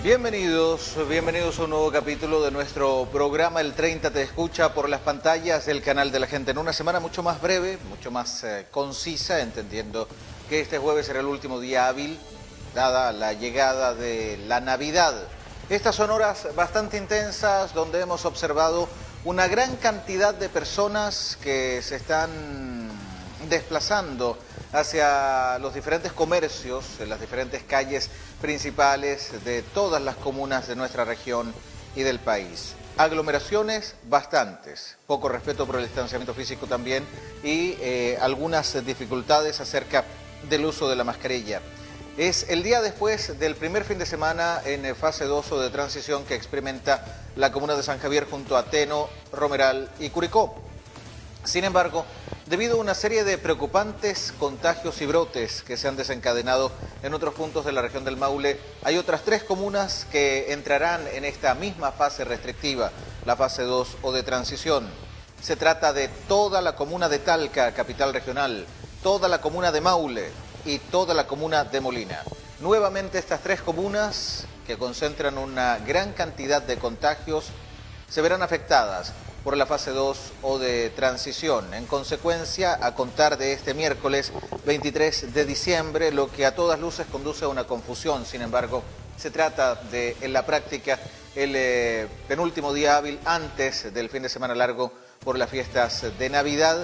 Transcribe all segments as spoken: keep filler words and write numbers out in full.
Bienvenidos, bienvenidos a un nuevo capítulo de nuestro programa El treinta te escucha por las pantallas del canal de la gente, en una semana mucho más breve, mucho más eh, concisa, entendiendo que este jueves será el último día hábil, dada la llegada de la Navidad. Estas son horas bastante intensas donde hemos observado una gran cantidad de personas que se están desplazando hacia los diferentes comercios, en las diferentes calles principales de todas las comunas de nuestra región y del país. Aglomeraciones bastantes, poco respeto por el distanciamiento físico también y eh, algunas dificultades acerca del uso de la mascarilla. Es el día después del primer fin de semana en fase dos o de transición que experimenta la comuna de San Javier junto a Teno, Romeral y Curicó. Sin embargo, debido a una serie de preocupantes contagios y brotes que se han desencadenado en otros puntos de la región del Maule, hay otras tres comunas que entrarán en esta misma fase restrictiva, la fase dos o de transición. Se trata de toda la comuna de Talca, capital regional, toda la comuna de Maule y toda la comuna de Molina. Nuevamente estas tres comunas, que concentran una gran cantidad de contagios, se verán afectadas por la fase dos o de transición. En consecuencia, a contar de este miércoles veintitrés de diciembre, lo que a todas luces conduce a una confusión. Sin embargo, se trata de, en la práctica, el eh, penúltimo día hábil antes del fin de semana largo por las fiestas de Navidad.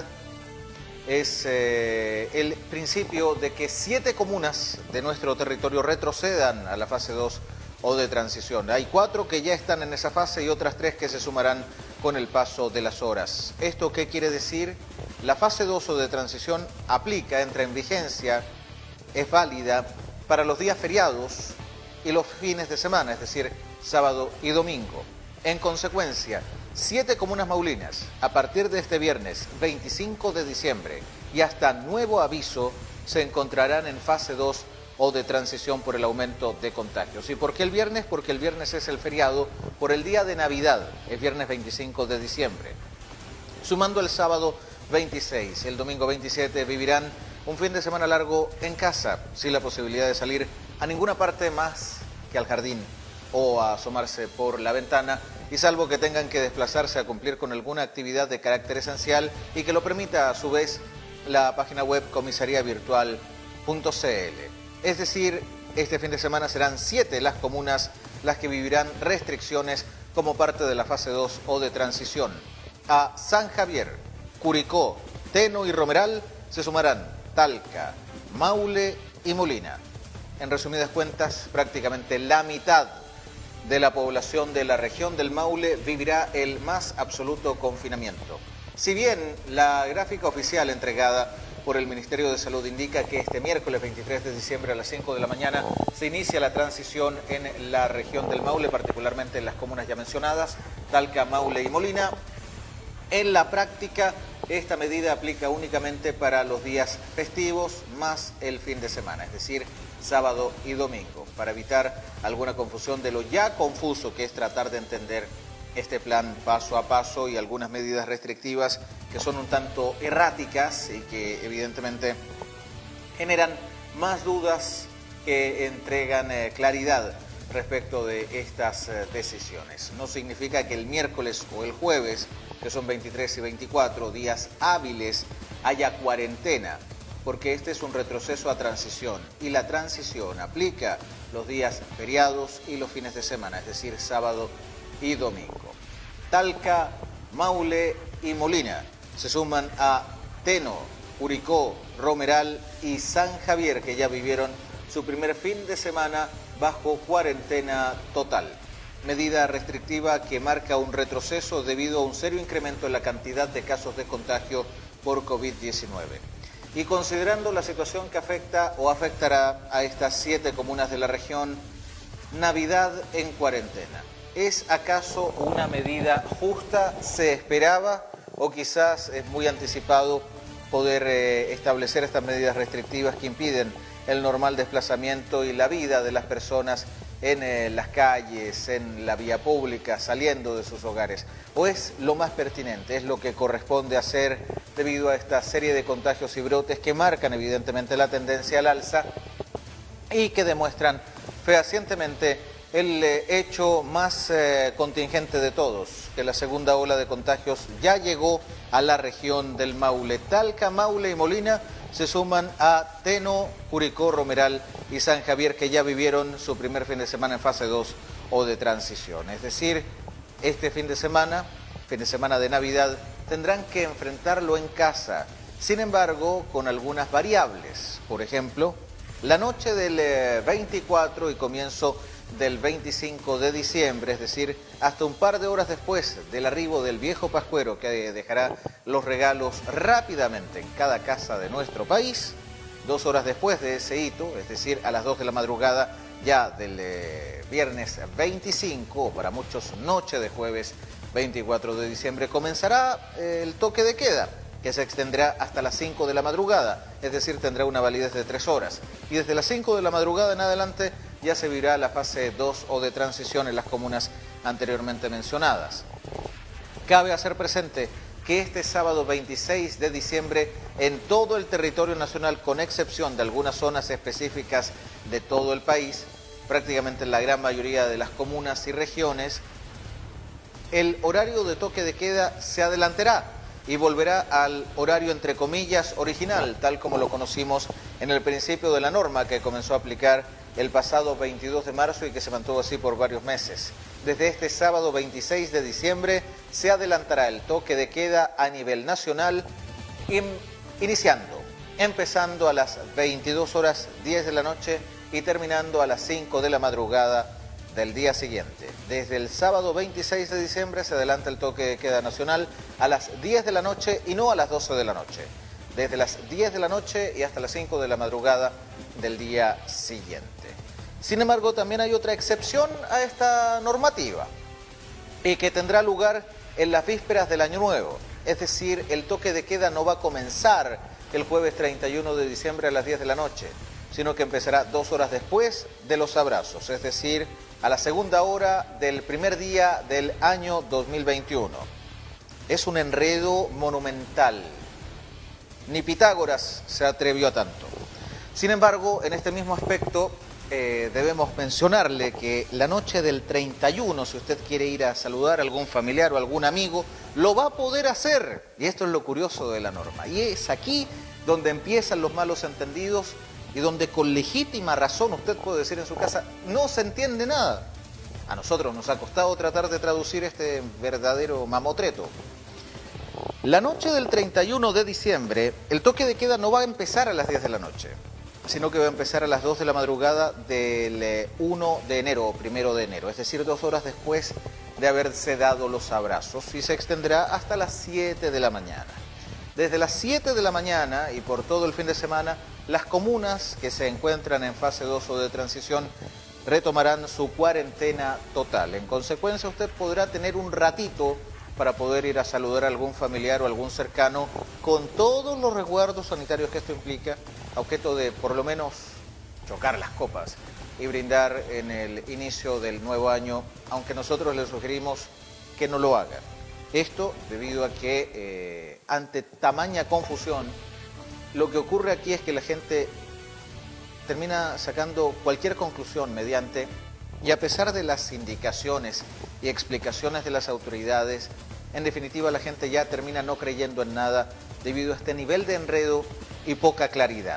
Es eh, el principio de que siete comunas de nuestro territorio retrocedan a la fase dos o de transición. Hay cuatro que ya están en esa fase y otras tres que se sumarán con el paso de las horas. ¿Esto qué quiere decir? La fase dos o de transición aplica, entra en vigencia, es válida para los días feriados y los fines de semana, es decir, sábado y domingo. En consecuencia, siete comunas maulinas, a partir de este viernes veinticinco de diciembre y hasta nuevo aviso, se encontrarán en fase dos o de transición por el aumento de contagios. ¿Y por qué el viernes? Porque el viernes es el feriado por el día de Navidad, es viernes veinticinco de diciembre. Sumando el sábado veintiséis y el domingo veintisiete, vivirán un fin de semana largo en casa, sin la posibilidad de salir a ninguna parte más que al jardín o a asomarse por la ventana, y salvo que tengan que desplazarse a cumplir con alguna actividad de carácter esencial y que lo permita a su vez la página web comisaría virtual punto c l. Es decir, este fin de semana serán siete las comunas las que vivirán restricciones como parte de la fase dos o de transición. A San Javier, Curicó, Teno y Romeral se sumarán Talca, Maule y Molina. En resumidas cuentas, prácticamente la mitad de la población de la región del Maule vivirá el más absoluto confinamiento. Si bien la gráfica oficial entregada por el Ministerio de Salud indica que este miércoles veintitrés de diciembre a las cinco de la mañana se inicia la transición en la región del Maule, particularmente en las comunas ya mencionadas, Talca, Maule y Molina. En la práctica, esta medida aplica únicamente para los días festivos más el fin de semana, es decir, sábado y domingo, para evitar alguna confusión de lo ya confuso que es tratar de entender este plan paso a paso y algunas medidas restrictivas que son un tanto erráticas y que evidentemente generan más dudas que entregan eh, claridad respecto de estas eh, decisiones. No significa que el miércoles o el jueves, que son veintitrés y veinticuatro días hábiles, haya cuarentena, porque este es un retroceso a transición y la transición aplica los días feriados y los fines de semana, es decir, sábado y domingo. Talca, Maule y Molina se suman a Teno, Curicó, Romeral y San Javier, que ya vivieron su primer fin de semana bajo cuarentena total. Medida restrictiva que marca un retroceso debido a un serio incremento en la cantidad de casos de contagio por COVID diecinueve. Y considerando la situación que afecta o afectará a estas siete comunas de la región, Navidad en cuarentena. ¿Es acaso una medida justa? ¿Se esperaba? ¿O quizás es muy anticipado poder eh, establecer estas medidas restrictivas que impiden el normal desplazamiento y la vida de las personas en eh, las calles, en la vía pública, saliendo de sus hogares? ¿O es lo más pertinente? ¿Es lo que corresponde hacer debido a esta serie de contagios y brotes que marcan evidentemente la tendencia al alza y que demuestran fehacientemente el eh, hecho más eh, contingente de todos, que la segunda ola de contagios ya llegó a la región del Maule. Talca, Maule y Molina se suman a Teno, Curicó, Romeral y San Javier, que ya vivieron su primer fin de semana en fase dos o de transición. Es decir, este fin de semana, fin de semana de Navidad, tendrán que enfrentarlo en casa. Sin embargo, con algunas variables. Por ejemplo, la noche del eh, veinticuatro y comienzo del veinticinco de diciembre, es decir, hasta un par de horas después del arribo del viejo pascuero, que dejará los regalos rápidamente en cada casa de nuestro país, dos horas después de ese hito, es decir, a las dos de la madrugada ya del eh, viernes veinticinco, o para muchos noche de jueves veinticuatro de diciembre, comenzará eh, el toque de queda, que se extenderá hasta las cinco de la madrugada, es decir, tendrá una validez de tres horas. Y desde las cinco de la madrugada en adelante ya se vivirá la fase dos o de transición en las comunas anteriormente mencionadas. Cabe hacer presente que este sábado veintiséis de diciembre en todo el territorio nacional, con excepción de algunas zonas específicas de todo el país, prácticamente en la gran mayoría de las comunas y regiones, el horario de toque de queda se adelantará y volverá al horario, entre comillas, original, tal como lo conocimos en el principio de la norma que comenzó a aplicar el pasado veintidós de marzo y que se mantuvo así por varios meses. Desde este sábado veintiséis de diciembre se adelantará el toque de queda a nivel nacional, in, iniciando, empezando a las veintidós horas diez de la noche y terminando a las cinco de la madrugada del día siguiente. Desde el sábado veintiséis de diciembre se adelanta el toque de queda nacional a las diez de la noche y no a las doce de la noche. Desde las diez de la noche y hasta las cinco de la madrugada del día siguiente. Sin embargo, también hay otra excepción a esta normativa y que tendrá lugar en las vísperas del Año Nuevo. Es decir, el toque de queda no va a comenzar el jueves treinta y uno de diciembre a las diez de la noche, sino que empezará dos horas después de los abrazos, es decir, a la segunda hora del primer día del año dos mil veintiuno. Es un enredo monumental. Ni Pitágoras se atrevió a tanto. Sin embargo, en este mismo aspecto, eh, debemos mencionarle que la noche del treinta y uno, si usted quiere ir a saludar a algún familiar o algún amigo, lo va a poder hacer. Y esto es lo curioso de la norma. Y es aquí donde empiezan los malos entendidos y donde con legítima razón usted puede decir en su casa, no se entiende nada. A nosotros nos ha costado tratar de traducir este verdadero mamotreto. La noche del treinta y uno de diciembre, el toque de queda no va a empezar a las diez de la noche, sino que va a empezar a las dos de la madrugada del uno de enero o primero de enero, es decir, dos horas después de haberse dado los abrazos, y se extenderá hasta las siete de la mañana. Desde las siete de la mañana y por todo el fin de semana, las comunas que se encuentran en fase dos o de transición retomarán su cuarentena total. En consecuencia, usted podrá tener un ratito para poder ir a saludar a algún familiar o algún cercano con todos los resguardos sanitarios que esto implica, a objeto de por lo menos chocar las copas y brindar en el inicio del nuevo año, aunque nosotros le sugerimos que no lo haga. Esto debido a que eh, ante tamaña confusión, lo que ocurre aquí es que la gente termina sacando cualquier conclusión mediante, y a pesar de las indicaciones y explicaciones de las autoridades, en definitiva la gente ya termina no creyendo en nada debido a este nivel de enredo y poca claridad.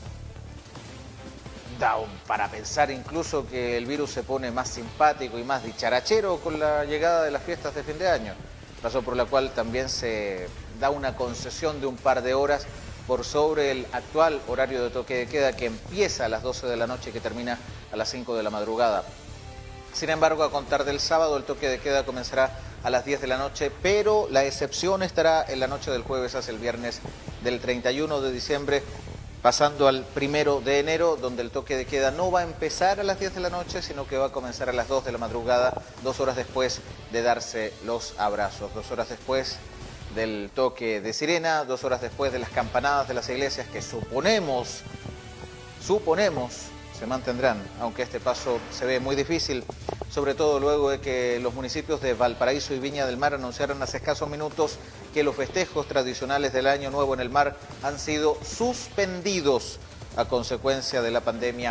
Da para pensar incluso que el virus se pone más simpático y más dicharachero con la llegada de las fiestas de fin de año, razón por la cual también se da una concesión de un par de horas por sobre el actual horario de toque de queda, que empieza a las doce de la noche y que termina a las cinco de la madrugada. Sin embargo, a contar del sábado, el toque de queda comenzará a las diez de la noche, pero la excepción estará en la noche del jueves hacia el viernes del treinta y uno de diciembre, pasando al primero de enero, donde el toque de queda no va a empezar a las diez de la noche, sino que va a comenzar a las dos de la madrugada, dos horas después de darse los abrazos, dos horas después del toque de sirena, dos horas después de las campanadas de las iglesias, que suponemos, suponemos, se mantendrán, aunque este paso se ve muy difícil, sobre todo luego de que los municipios de Valparaíso y Viña del Mar anunciaron hace escasos minutos que los festejos tradicionales del Año Nuevo en el mar han sido suspendidos a consecuencia de la pandemia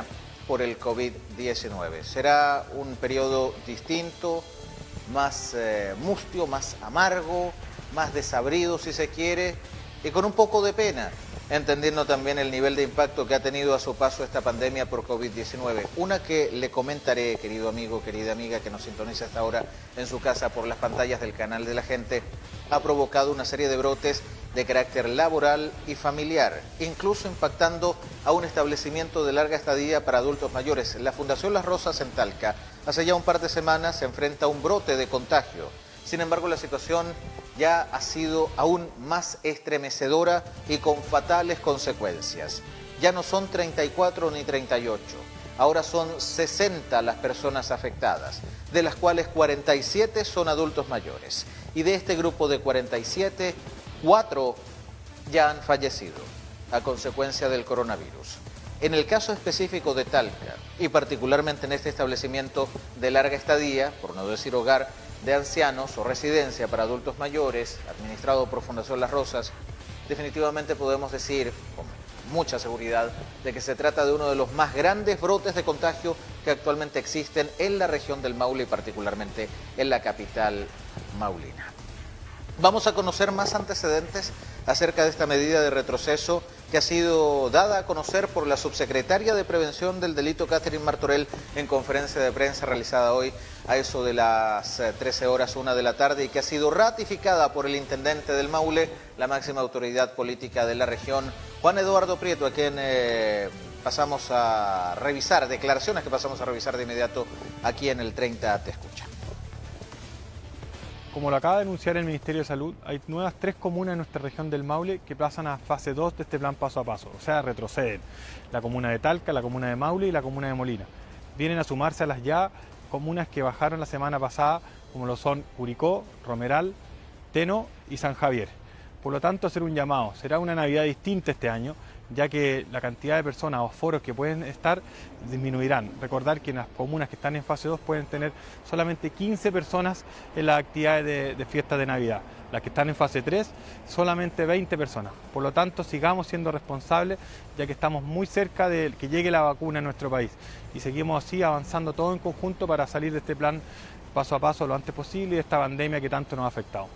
por el COVID diecinueve. Será un periodo distinto, más eh, mustio, más amargo, más desabrido si se quiere, y con un poco de pena, entendiendo también el nivel de impacto que ha tenido a su paso esta pandemia por COVID diecinueve. Una que le comentaré, querido amigo, querida amiga que nos sintoniza hasta ahora en su casa por las pantallas del canal de la gente, ha provocado una serie de brotes de carácter laboral y familiar, incluso impactando a un establecimiento de larga estadía para adultos mayores. La Fundación Las Rosas en Talca, hace ya un par de semanas se enfrenta a un brote de contagio. Sin embargo, la situación ya ha sido aún más estremecedora y con fatales consecuencias. Ya no son treinta y cuatro ni treinta y ocho, ahora son sesenta las personas afectadas, de las cuales cuarenta y siete son adultos mayores. Y de este grupo de cuarenta y siete, cuatro ya han fallecido a consecuencia del coronavirus. En el caso específico de Talca, y particularmente en este establecimiento de larga estadía, por no decir hogar de ancianos o residencia para adultos mayores, administrado por Fundación Las Rosas, definitivamente podemos decir con mucha seguridad de que se trata de uno de los más grandes brotes de contagio que actualmente existen en la región del Maule y particularmente en la capital maulina. Vamos a conocer más antecedentes acerca de esta medida de retroceso que ha sido dada a conocer por la subsecretaria de Prevención del Delito, Catherine Martorell, en conferencia de prensa realizada hoy a eso de las trece horas, una de la tarde, y que ha sido ratificada por el intendente del Maule, la máxima autoridad política de la región, Juan Eduardo Prieto, a quien eh, pasamos a revisar, declaraciones que pasamos a revisar de inmediato aquí en el treinta Te Escucha. Como lo acaba de anunciar el Ministerio de Salud, hay nuevas tres comunas en nuestra región del Maule que pasan a fase dos de este plan paso a paso, o sea, retroceden. La comuna de Talca, la comuna de Maule y la comuna de Molina. Vienen a sumarse a las ya comunas que bajaron la semana pasada, como lo son Curicó, Romeral, Teno y San Javier. Por lo tanto, hacer un llamado. Será una Navidad distinta este año, ya que la cantidad de personas o foros que pueden estar disminuirán. Recordar que en las comunas que están en fase dos pueden tener solamente quince personas en las actividades de, de fiestas de Navidad. Las que están en fase tres, solamente veinte personas. Por lo tanto, sigamos siendo responsables, ya que estamos muy cerca de que llegue la vacuna en nuestro país. Y seguimos así avanzando todo en conjunto para salir de este plan paso a paso lo antes posible y de esta pandemia que tanto nos ha afectado.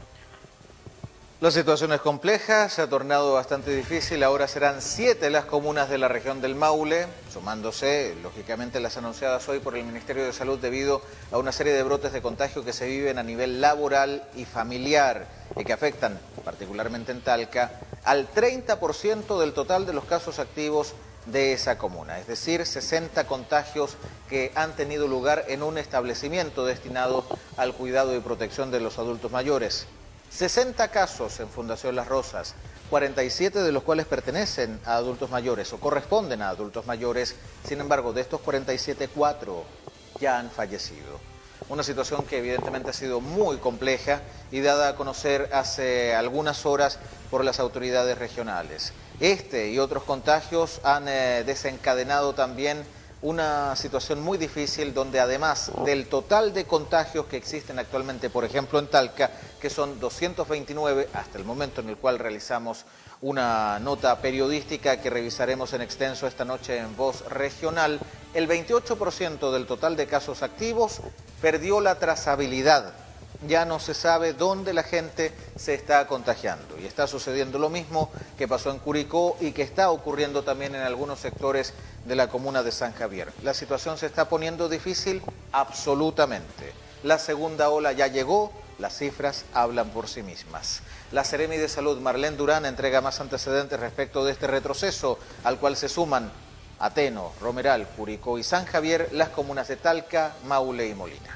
La situación es compleja, se ha tornado bastante difícil. Ahora serán siete las comunas de la región del Maule, sumándose, lógicamente, las anunciadas hoy por el Ministerio de Salud debido a una serie de brotes de contagio que se viven a nivel laboral y familiar y que afectan, particularmente en Talca, al treinta por ciento del total de los casos activos de esa comuna, es decir, sesenta contagios que han tenido lugar en un establecimiento destinado al cuidado y protección de los adultos mayores. sesenta casos en Fundación Las Rosas, cuarenta y siete de los cuales pertenecen a adultos mayores o corresponden a adultos mayores. Sin embargo, de estos cuarenta y siete, cuatro ya han fallecido. Una situación que evidentemente ha sido muy compleja y dada a conocer hace algunas horas por las autoridades regionales. Este y otros contagios han eh, desencadenado también una situación muy difícil donde además del total de contagios que existen actualmente, por ejemplo en Talca, que son doscientos veintinueve hasta el momento en el cual realizamos una nota periodística que revisaremos en extenso esta noche en Voz Regional, el veintiocho por ciento del total de casos activos perdió la trazabilidad. Ya no se sabe dónde la gente se está contagiando. Y está sucediendo lo mismo que pasó en Curicó y que está ocurriendo también en algunos sectores de la comuna de San Javier. La situación se está poniendo difícil absolutamente. La segunda ola ya llegó, las cifras hablan por sí mismas. La Seremi de Salud, Marlene Durán, entrega más antecedentes respecto de este retroceso, al cual se suman Ateno, Romeral, Curicó y San Javier, las comunas de Talca, Maule y Molina.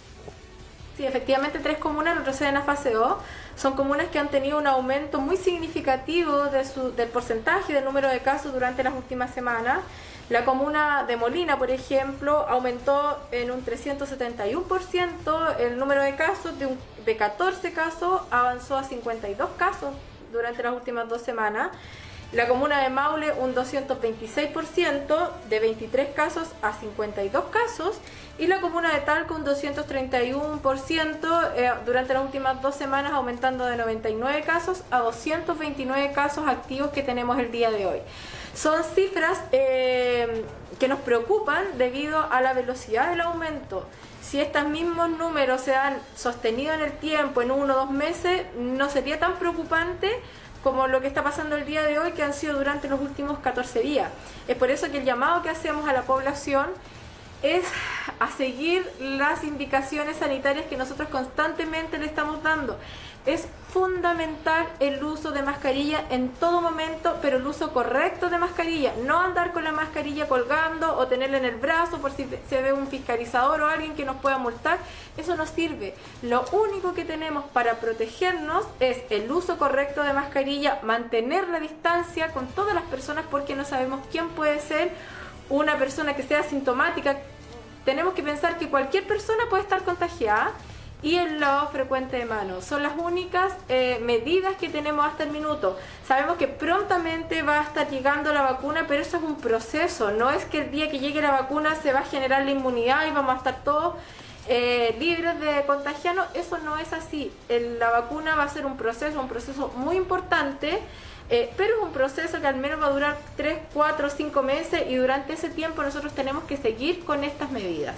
Sí, efectivamente tres comunas retroceden a fase dos. Son comunas que han tenido un aumento muy significativo de su, del porcentaje del número de casos durante las últimas semanas. La comuna de Molina, por ejemplo, aumentó en un trescientos setenta y uno por ciento el número de casos, de, un, de catorce casos avanzó a cincuenta y dos casos durante las últimas dos semanas. La comuna de Maule un doscientos veintiséis por ciento, de veintitrés casos a cincuenta y dos casos, y la comuna de Talca un doscientos treinta y uno por ciento eh, durante las últimas dos semanas, aumentando de noventa y nueve casos a doscientos veintinueve casos activos que tenemos el día de hoy. Son cifras eh, que nos preocupan debido a la velocidad del aumento. Si estos mismos números se han sostenido en el tiempo, en uno o dos meses, no sería tan preocupante como lo que está pasando el día de hoy, que han sido durante los últimos catorce días. Es por eso que el llamado que hacemos a la población es a seguir las indicaciones sanitarias que nosotros constantemente le estamos dando. Es fundamental el uso de mascarilla en todo momento, pero el uso correcto de mascarilla, no andar con la mascarilla colgando o tenerla en el brazo por si se ve un fiscalizador o alguien que nos pueda multar. Eso no sirve. Lo único que tenemos para protegernos es el uso correcto de mascarilla, mantener la distancia con todas las personas, porque no sabemos quién puede ser una persona que sea asintomática. Tenemos que pensar que cualquier persona puede estar contagiada, y el lavado frecuente de manos. Son las únicas eh, medidas que tenemos hasta el minuto. Sabemos que prontamente va a estar llegando la vacuna, pero eso es un proceso. No es que el día que llegue la vacuna se va a generar la inmunidad y vamos a estar todos eh, libres de contagiarnos. Eso no es así. El, la vacuna va a ser un proceso, un proceso muy importante, eh, pero es un proceso que al menos va a durar tres, cuatro, cinco meses, y durante ese tiempo nosotros tenemos que seguir con estas medidas.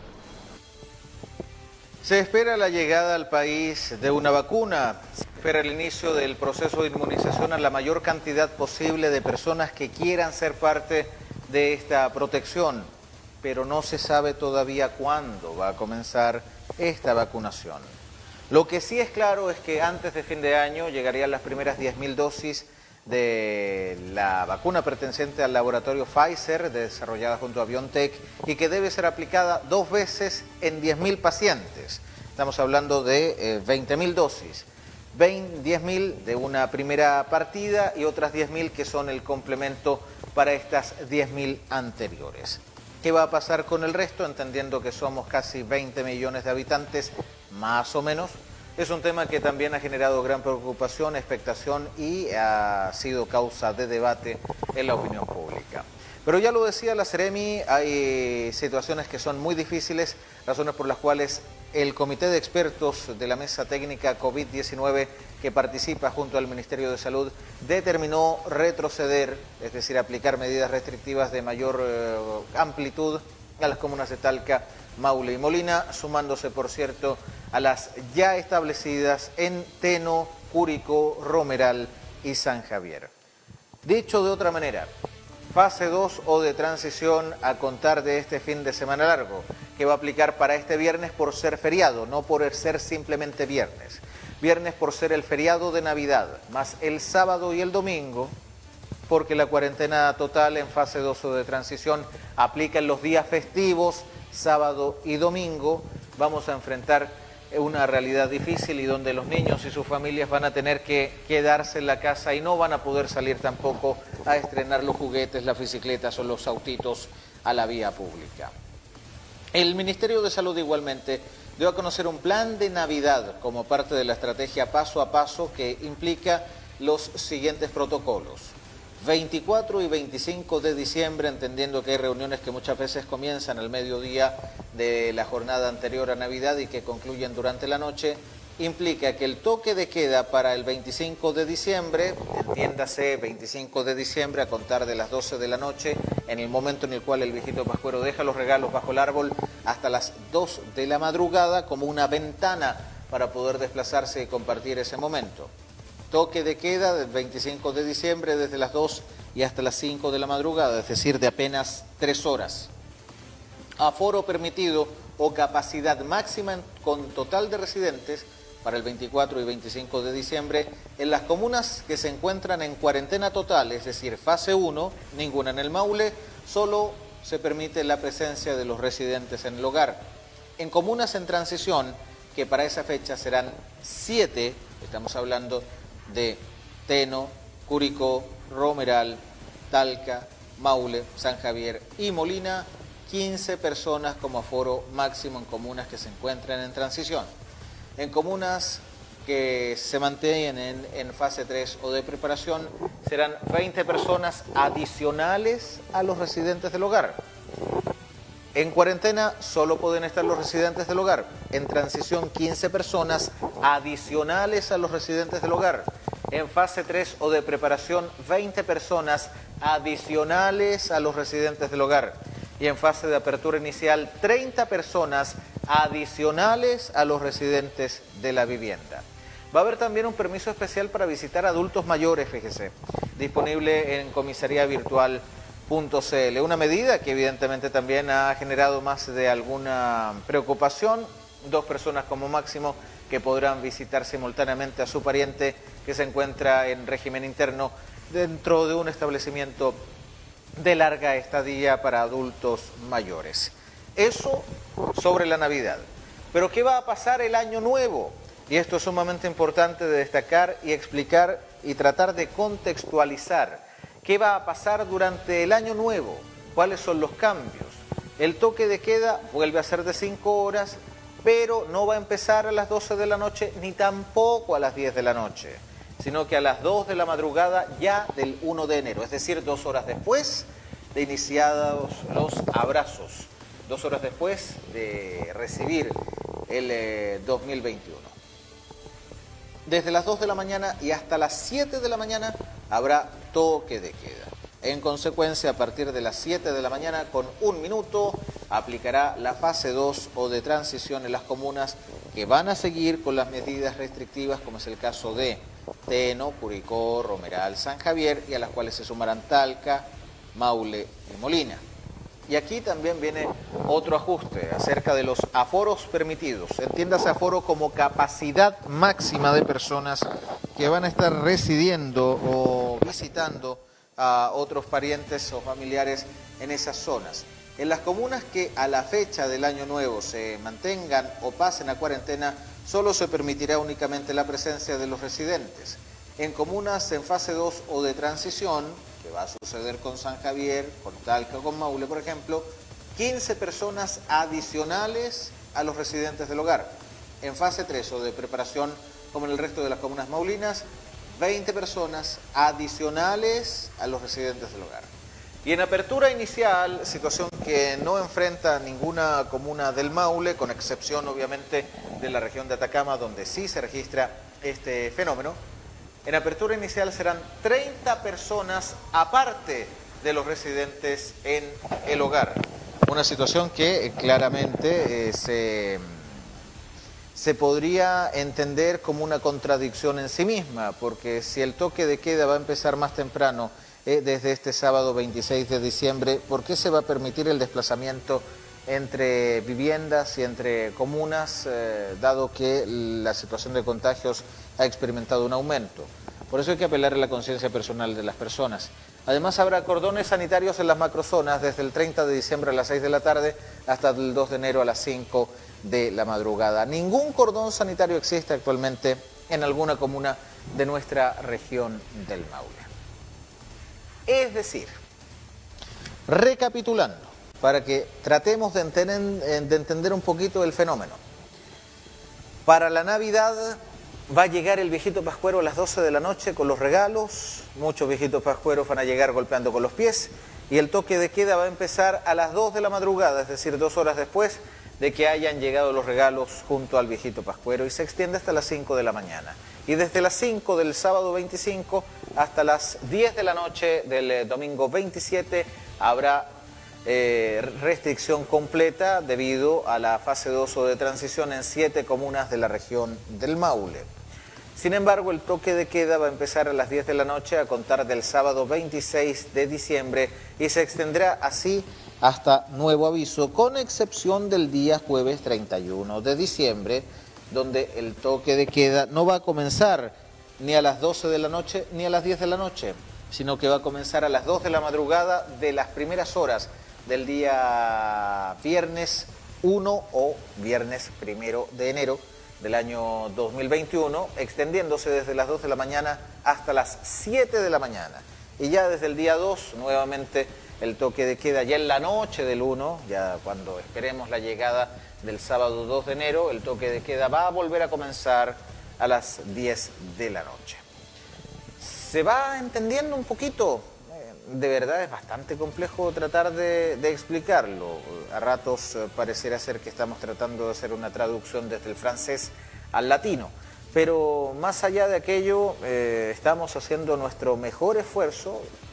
Se espera la llegada al país de una vacuna, se espera el inicio del proceso de inmunización a la mayor cantidad posible de personas que quieran ser parte de esta protección, pero no se sabe todavía cuándo va a comenzar esta vacunación. Lo que sí es claro es que antes de fin de año llegarían las primeras diez mil dosis de la vacuna perteneciente al laboratorio Pfizer, desarrollada junto a BioNTech, y que debe ser aplicada dos veces en diez mil pacientes. Estamos hablando de eh, veinte mil dosis, diez mil de una primera partida y otras diez mil que son el complemento para estas diez mil anteriores. ¿Qué va a pasar con el resto? Entendiendo que somos casi veinte millones de habitantes, más o menos. Es un tema que también ha generado gran preocupación, expectación y ha sido causa de debate en la opinión pública. Pero ya lo decía la Seremi, hay situaciones que son muy difíciles, razones por las cuales el Comité de Expertos de la Mesa Técnica COVID diecinueve que participa junto al Ministerio de Salud determinó retroceder, es decir, aplicar medidas restrictivas de mayor eh, amplitud a las comunas de Talca, Maule y Molina, sumándose, por cierto, a las ya establecidas en Teno, Curicó, Romeral y San Javier. Dicho de otra manera, fase dos o de transición a contar de este fin de semana largo, que va a aplicar para este viernes por ser feriado, no por ser simplemente viernes. Viernes por ser el feriado de Navidad, más el sábado y el domingo, porque la cuarentena total en fase dos o de transición aplica en los días festivos, sábado y domingo. Vamos a enfrentar una realidad difícil y donde los niños y sus familias van a tener que quedarse en la casa y no van a poder salir tampoco a estrenar los juguetes, las bicicletas o los autitos a la vía pública. El Ministerio de Salud igualmente dio a conocer un plan de Navidad como parte de la estrategia paso a paso que implica los siguientes protocolos. veinticuatro y veinticinco de diciembre, entendiendo que hay reuniones que muchas veces comienzan al mediodía de la jornada anterior a Navidad y que concluyen durante la noche, implica que el toque de queda para el veinticinco de diciembre, entiéndase veinticinco de diciembre a contar de las doce de la noche, en el momento en el cual el viejito pascuero deja los regalos bajo el árbol, hasta las dos de la madrugada, como una ventana para poder desplazarse y compartir ese momento. Toque de queda del veinticinco de diciembre desde las dos y hasta las cinco de la madrugada, es decir, de apenas tres horas. Aforo permitido o capacidad máxima con total de residentes para el veinticuatro y veinticinco de diciembre en las comunas que se encuentran en cuarentena total, es decir, fase uno, ninguna en el Maule, solo se permite la presencia de los residentes en el hogar. En comunas en transición, que para esa fecha serán siete, estamos hablando de Teno, Curicó, Romeral, Talca, Maule, San Javier y Molina, quince personas como aforo máximo en comunas que se encuentran en transición. En comunas que se mantienen en fase tres o de preparación serán veinte personas adicionales a los residentes del hogar. En cuarentena solo pueden estar los residentes del hogar. En transición quince personas adicionales a los residentes del hogar. En fase tres o de preparación veinte personas adicionales a los residentes del hogar. Y en fase de apertura inicial, treinta personas adicionales a los residentes de la vivienda. Va a haber también un permiso especial para visitar adultos mayores, fíjese, disponible en comisaría virtual punto c l. Una medida que evidentemente también ha generado más de alguna preocupación. Dos personas como máximo que podrán visitar simultáneamente a su pariente que se encuentra en régimen interno dentro de un establecimiento de larga estadía para adultos mayores. Eso sobre la Navidad. Pero ¿qué va a pasar el año nuevo? Y esto es sumamente importante de destacar y explicar y tratar de contextualizar. ¿Qué va a pasar durante el año nuevo? ¿Cuáles son los cambios? El toque de queda vuelve a ser de cinco horas, pero no va a empezar a las doce de la noche ni tampoco a las diez de la noche, sino que a las dos de la madrugada ya del uno de enero, es decir, dos horas después de iniciados los abrazos, dos horas después de recibir el eh, dos mil veintiuno. Desde las dos de la mañana y hasta las siete de la mañana habrá toque de queda. En consecuencia, a partir de las siete de la mañana, con un minuto, aplicará la fase dos o de transición en las comunas que van a seguir con las medidas restrictivas, como es el caso de Teno, Curicó, Romeral, San Javier, y a las cuales se sumarán Talca, Maule y Molina. Y aquí también viene otro ajuste acerca de los aforos permitidos. Entiéndase aforo como capacidad máxima de personas que van a estar residiendo o visitando a otros parientes o familiares en esas zonas. En las comunas que a la fecha del año nuevo se mantengan o pasen a cuarentena, solo se permitirá únicamente la presencia de los residentes. En comunas en fase dos o de transición, que va a suceder con San Javier, con Talca, con Maule, por ejemplo, quince personas adicionales a los residentes del hogar. En fase tres o de preparación, como en el resto de las comunas maulinas, veinte personas adicionales a los residentes del hogar. Y en apertura inicial, situación que no enfrenta ninguna comuna del Maule, con excepción obviamente de la región de Atacama, donde sí se registra este fenómeno. En apertura inicial serán treinta personas aparte de los residentes en el hogar. Una situación que eh, claramente eh, se, se podría entender como una contradicción en sí misma, porque si el toque de queda va a empezar más temprano, eh, desde este sábado veintiséis de diciembre, ¿por qué se va a permitir el desplazamiento entre viviendas y entre comunas, eh, dado que la situación de contagios ha experimentado un aumento? Por eso hay que apelar a la conciencia personal de las personas. Además, habrá cordones sanitarios en las macrozonas desde el treinta de diciembre a las seis de la tarde hasta el dos de enero a las cinco de la madrugada. Ningún cordón sanitario existe actualmente en alguna comuna de nuestra región del Maule. Es decir, recapitulando, para que tratemos de entender, de entender un poquito el fenómeno. Para la Navidad va a llegar el viejito pascuero a las doce de la noche con los regalos. Muchos viejitos pascueros van a llegar golpeando con los pies. Y el toque de queda va a empezar a las dos de la madrugada, es decir, dos horas después de que hayan llegado los regalos junto al viejito pascuero. Y se extiende hasta las cinco de la mañana. Y desde las cinco del sábado veinticinco hasta las diez de la noche del domingo veintisiete habrá Eh, restricción completa debido a la fase dos o de transición en siete comunas de la región del Maule. Sin embargo, el toque de queda va a empezar a las diez de la noche a contar del sábado veintiséis de diciembre y se extenderá así hasta nuevo aviso, con excepción del día jueves treinta y uno de diciembre, donde el toque de queda no va a comenzar ni a las doce de la noche ni a las diez de la noche, sino que va a comenzar a las dos de la madrugada de las primeras horas del día viernes uno o viernes primero de enero del año dos mil veintiuno, extendiéndose desde las dos de la mañana hasta las siete de la mañana. Y ya desde el día dos, nuevamente el toque de queda ya en la noche del uno, ya cuando esperemos la llegada del sábado dos de enero, el toque de queda va a volver a comenzar a las diez de la noche. ¿Se va entendiendo un poquito? De verdad es bastante complejo tratar de, de explicarlo. A ratos eh, pareciera ser que estamos tratando de hacer una traducción desde el francés al latino. Pero más allá de aquello, eh, estamos haciendo nuestro mejor esfuerzo,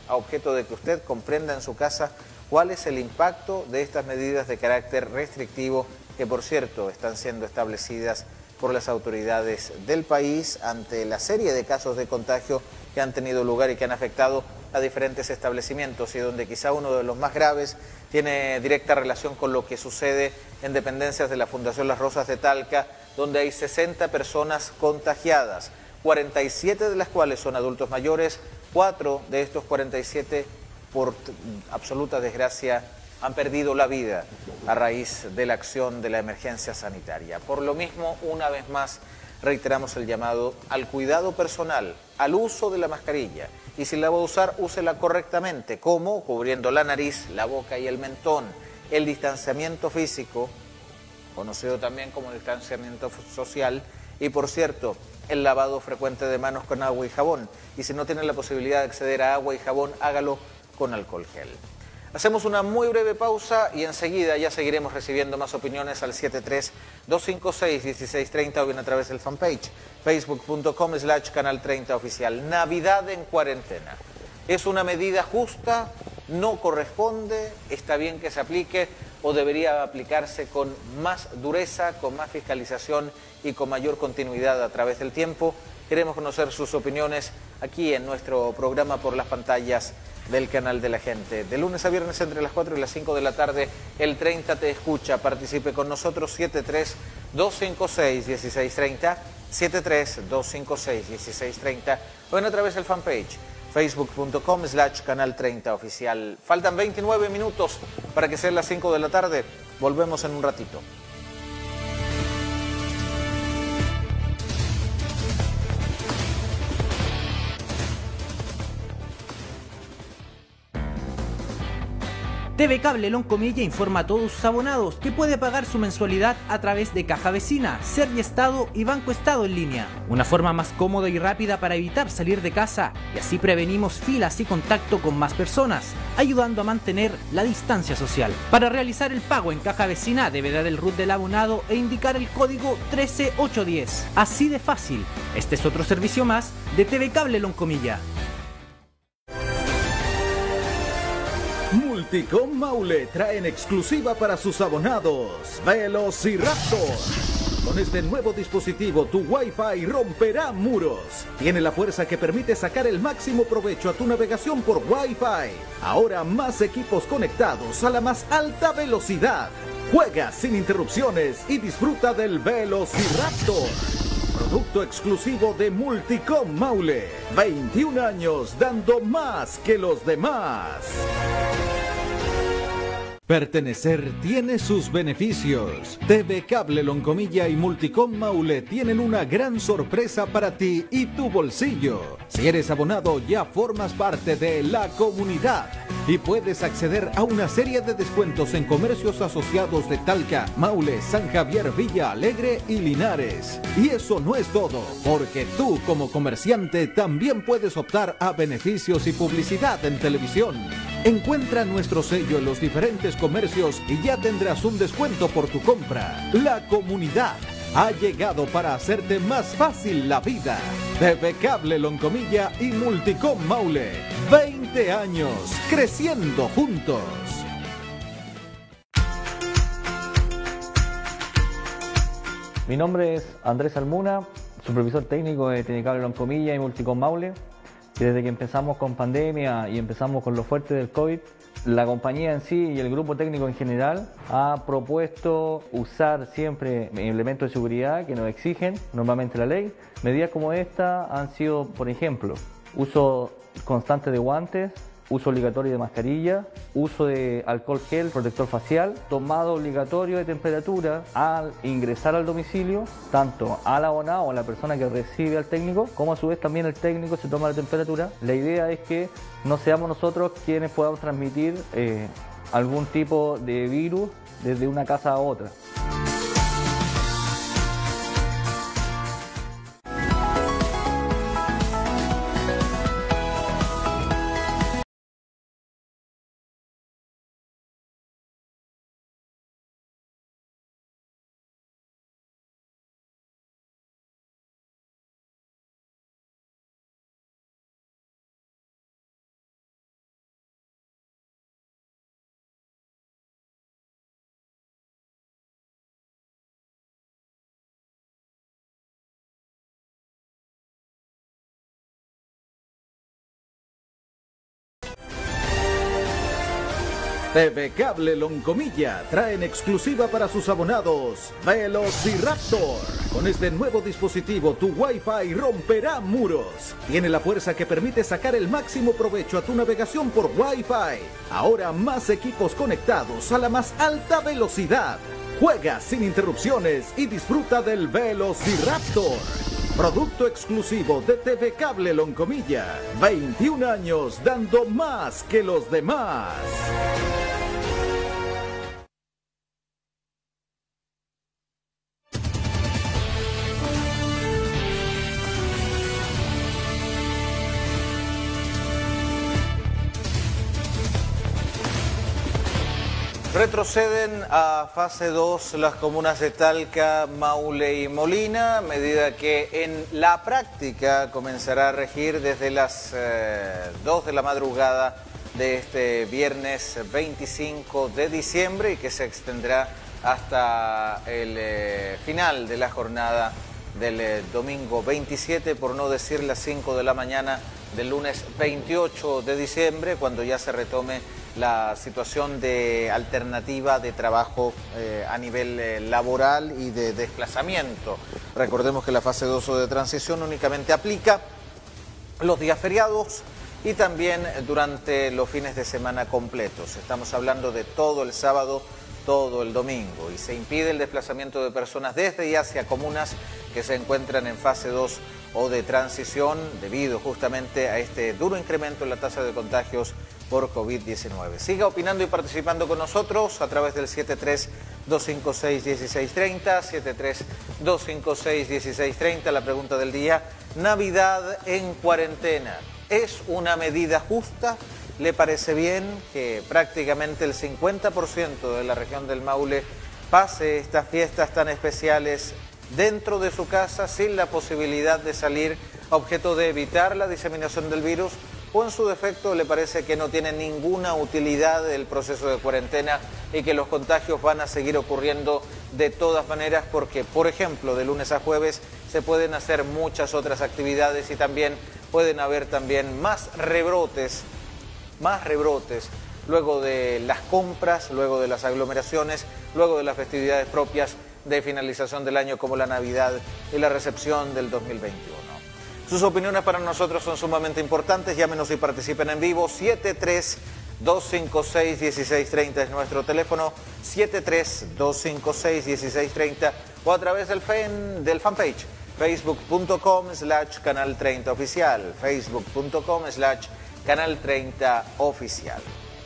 a objeto de que usted comprenda en su casa cuál es el impacto de estas medidas de carácter restrictivo que, por cierto, están siendo establecidas por las autoridades del país ante la serie de casos de contagio que han tenido lugar y que han afectado a diferentes establecimientos, y donde quizá uno de los más graves tiene directa relación con lo que sucede en dependencias de la Fundación Las Rosas de Talca, donde hay sesenta personas contagiadas, cuarenta y siete de las cuales son adultos mayores. Cuatro de estos cuarenta y siete, por absoluta desgracia, han perdido la vida a raíz de la acción de la emergencia sanitaria. Por lo mismo, una vez más, reiteramos el llamado al cuidado personal, al uso de la mascarilla. Y si la va a usar, úsela correctamente. ¿Cómo? Cubriendo la nariz, la boca y el mentón. El distanciamiento físico, conocido también como distanciamiento social. Y por cierto, el lavado frecuente de manos con agua y jabón. Y si no tiene la posibilidad de acceder a agua y jabón, hágalo con alcohol gel. Hacemos una muy breve pausa y enseguida ya seguiremos recibiendo más opiniones al siete tres, dos cinco seis, uno seis tres cero o bien a través del fanpage facebook punto com slash canal treinta oficial. Navidad en cuarentena. ¿Es una medida justa? ¿No corresponde? ¿Está bien que se aplique o debería aplicarse con más dureza, con más fiscalización y con mayor continuidad a través del tiempo? Queremos conocer sus opiniones aquí en nuestro programa por las pantallas del canal de la gente. De lunes a viernes entre las cuatro y las cinco de la tarde, el treinta te escucha. Participe con nosotros, siete tres, dos cinco seis, uno seis tres cero, siete tres, dos cinco seis, uno seis tres cero o en a través del fanpage facebook punto com slash canal treinta oficial. Faltan veintinueve minutos para que sean las cinco de la tarde. Volvemos en un ratito. T V Cable Loncomilla informa a todos sus abonados que puede pagar su mensualidad a través de Caja Vecina, Serviestado y Banco Estado en línea. Una forma más cómoda y rápida para evitar salir de casa, y así prevenimos filas y contacto con más personas, ayudando a mantener la distancia social. Para realizar el pago en Caja Vecina debe dar el R U T del abonado e indicar el código trece ocho diez. Así de fácil. Este es otro servicio más de T V Cable Loncomilla. Multicom Maule trae en exclusiva para sus abonados Velociraptor. Con este nuevo dispositivo tu Wi-Fi romperá muros. Tiene la fuerza que permite sacar el máximo provecho a tu navegación por Wi-Fi. Ahora más equipos conectados a la más alta velocidad. Juega sin interrupciones y disfruta del Velociraptor. Producto exclusivo de Multicom Maule. veintiún años dando más que los demás. Pertenecer tiene sus beneficios. T V Cable Loncomilla y Multicom Maule tienen una gran sorpresa para ti y tu bolsillo. Si eres abonado, ya formas parte de la comunidad y puedes acceder a una serie de descuentos en comercios asociados de Talca, Maule, San Javier, Villa Alegre y Linares. Y eso no es todo, porque tú como comerciante también puedes optar a beneficios y publicidad en televisión. Encuentra nuestro sello en los diferentes comercios y ya tendrás un descuento por tu compra. La comunidad ha llegado para hacerte más fácil la vida. T V Cable Loncomilla y Multicom Maule. veinte años creciendo juntos. Mi nombre es Andrés Almuna, supervisor técnico de T V Cable Loncomilla y Multicom Maule. Y desde que empezamos con pandemia y empezamos con lo fuerte del COVID, la compañía en sí y el grupo técnico en general ha propuesto usar siempre elementos de seguridad que nos exigen normalmente la ley. Medidas como esta han sido, por ejemplo, uso constante de guantes, uso obligatorio de mascarilla, uso de alcohol gel, protector facial, tomado obligatorio de temperatura al ingresar al domicilio, tanto al abonado o a la persona que recibe al técnico, como a su vez también el técnico se toma la temperatura. La idea es que no seamos nosotros quienes podamos transmitir eh, algún tipo de virus desde una casa a otra. T V Cable Loncomilla trae en exclusiva para sus abonados Velociraptor. Con este nuevo dispositivo tu Wi-Fi romperá muros. Tiene la fuerza que permite sacar el máximo provecho a tu navegación por Wi-Fi. Ahora más equipos conectados a la más alta velocidad. Juega sin interrupciones y disfruta del Velociraptor. Producto exclusivo de T V Cable Loncomilla. veintiún años dando más que los demás. Retroceden a fase dos las comunas de Talca, Maule y Molina, a medida que en la práctica comenzará a regir desde las eh, dos de la madrugada de este viernes veinticinco de diciembre y que se extenderá hasta el eh, final de la jornada del eh, domingo veintisiete, por no decir las cinco de la mañana del lunes veintiocho de diciembre, cuando ya se retome la situación de alternativa de trabajo eh, a nivel eh, laboral y de desplazamiento. Recordemos que la fase dos o de transición únicamente aplica los días feriados y también durante los fines de semana completos. Estamos hablando de todo el sábado, todo el domingo, y se impide el desplazamiento de personas desde y hacia comunas que se encuentran en fase dos o de transición debido justamente a este duro incremento en la tasa de contagios por COVID diecinueve. Siga opinando y participando con nosotros a través del siete tres, dos cinco seis, uno seis tres cero, siete tres, dos cinco seis, uno seis tres cero. La pregunta del día: Navidad en cuarentena, ¿es una medida justa? ¿Le parece bien que prácticamente el cincuenta por ciento de la región del Maule pase estas fiestas tan especiales dentro de su casa sin la posibilidad de salir, objeto de evitar la diseminación del virus? ¿O en su defecto le parece que no tiene ninguna utilidad el proceso de cuarentena y que los contagios van a seguir ocurriendo de todas maneras porque, por ejemplo, de lunes a jueves se pueden hacer muchas otras actividades y también pueden haber también más rebrotes, más rebrotes luego de las compras, luego de las aglomeraciones, luego de las festividades propias de finalización del año como la Navidad y la recepción del dos mil veintiuno? Sus opiniones para nosotros son sumamente importantes. Llámenos y participen en vivo. siete tres, dos cinco seis, uno seis tres cero es nuestro teléfono. siete tres, dos cinco seis, uno seis tres cero o a través del, fan, del fanpage facebook punto com slash canal treinta oficial. facebook punto com slash canal treinta oficial.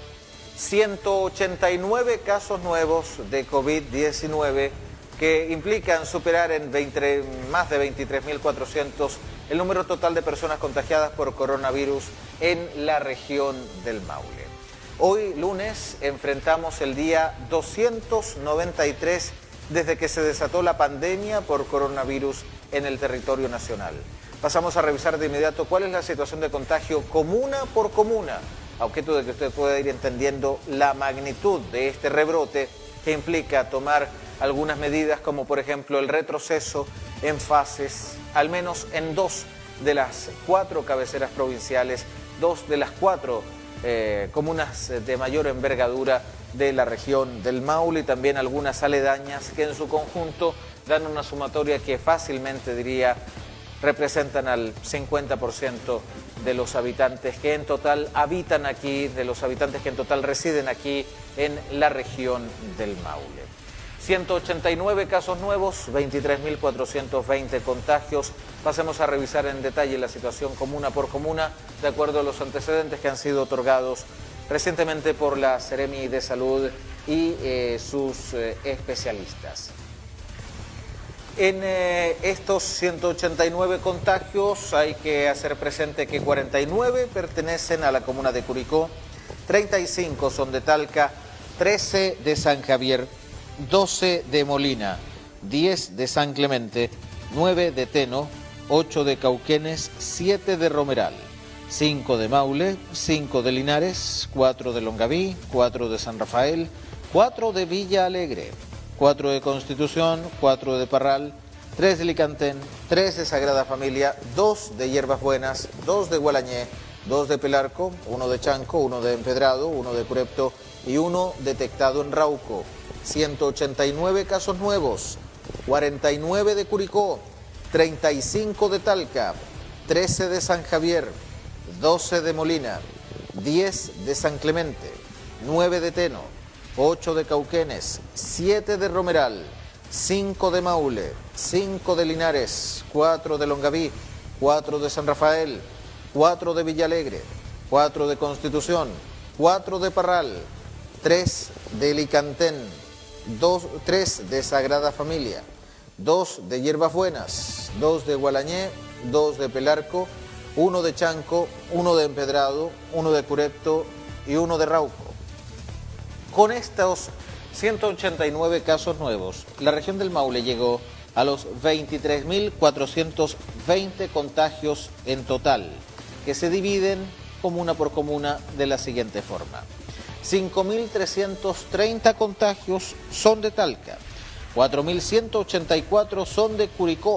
ciento ochenta y nueve casos nuevos de COVID diecinueve que implican superar en veinte, más de veintitrés mil cuatrocientos el número total de personas contagiadas por coronavirus en la región del Maule. Hoy, lunes, enfrentamos el día doscientos noventa y tres desde que se desató la pandemia por coronavirus en el territorio nacional. Pasamos a revisar de inmediato cuál es la situación de contagio comuna por comuna, a objeto de que usted pueda ir entendiendo la magnitud de este rebrote que implica tomar algunas medidas como por ejemplo el retroceso en fases, al menos en dos de las cuatro cabeceras provinciales, dos de las cuatro eh, comunas de mayor envergadura de la región del Maule y también algunas aledañas que en su conjunto dan una sumatoria que fácilmente diría representan al cincuenta por ciento de los habitantes que en total habitan aquí, de los habitantes que en total residen aquí en la región del Maule. ciento ochenta y nueve casos nuevos, veintitrés mil cuatrocientos veinte contagios. Pasemos a revisar en detalle la situación comuna por comuna, de acuerdo a los antecedentes que han sido otorgados recientemente por la Seremi de Salud y eh, sus eh, especialistas. En eh, estos ciento ochenta y nueve contagios hay que hacer presente que cuarenta y nueve pertenecen a la comuna de Curicó, treinta y cinco son de Talca, trece de San Javier, doce de Molina, diez de San Clemente, nueve de Teno, ocho de Cauquenes, siete de Romeral, cinco de Maule, cinco de Linares, cuatro de Longaví, cuatro de San Rafael, cuatro de Villa Alegre, cuatro de Constitución, cuatro de Parral, tres de Licantén, tres de Sagrada Familia, dos de Hierbas Buenas, dos de Gualañé, dos de Pelarco, uno de Chanco, uno de Empedrado, uno de Curepto y uno detectado en Rauco. ciento ochenta y nueve casos nuevos, cuarenta y nueve de Curicó, treinta y cinco de Talca, trece de San Javier, doce de Molina, diez de San Clemente, nueve de Teno, ocho de Cauquenes, siete de Romeral, cinco de Maule, cinco de Linares, cuatro de Longaví, cuatro de San Rafael, cuatro de Villalegre, cuatro de Constitución, cuatro de Parral, tres de Licantén, tres de Sagrada Familia, dos de Hierbas Buenas, dos de Gualañé, dos de Pelarco, uno de Chanco, uno de Empedrado, uno de Curepto y uno de Rauco. Con estos ciento ochenta y nueve casos nuevos, la región del Maule llegó a los veintitrés mil cuatrocientos veinte contagios en total, que se dividen comuna por comuna de la siguiente forma. cinco mil trescientos treinta contagios son de Talca, cuatro mil ciento ochenta y cuatro son de Curicó,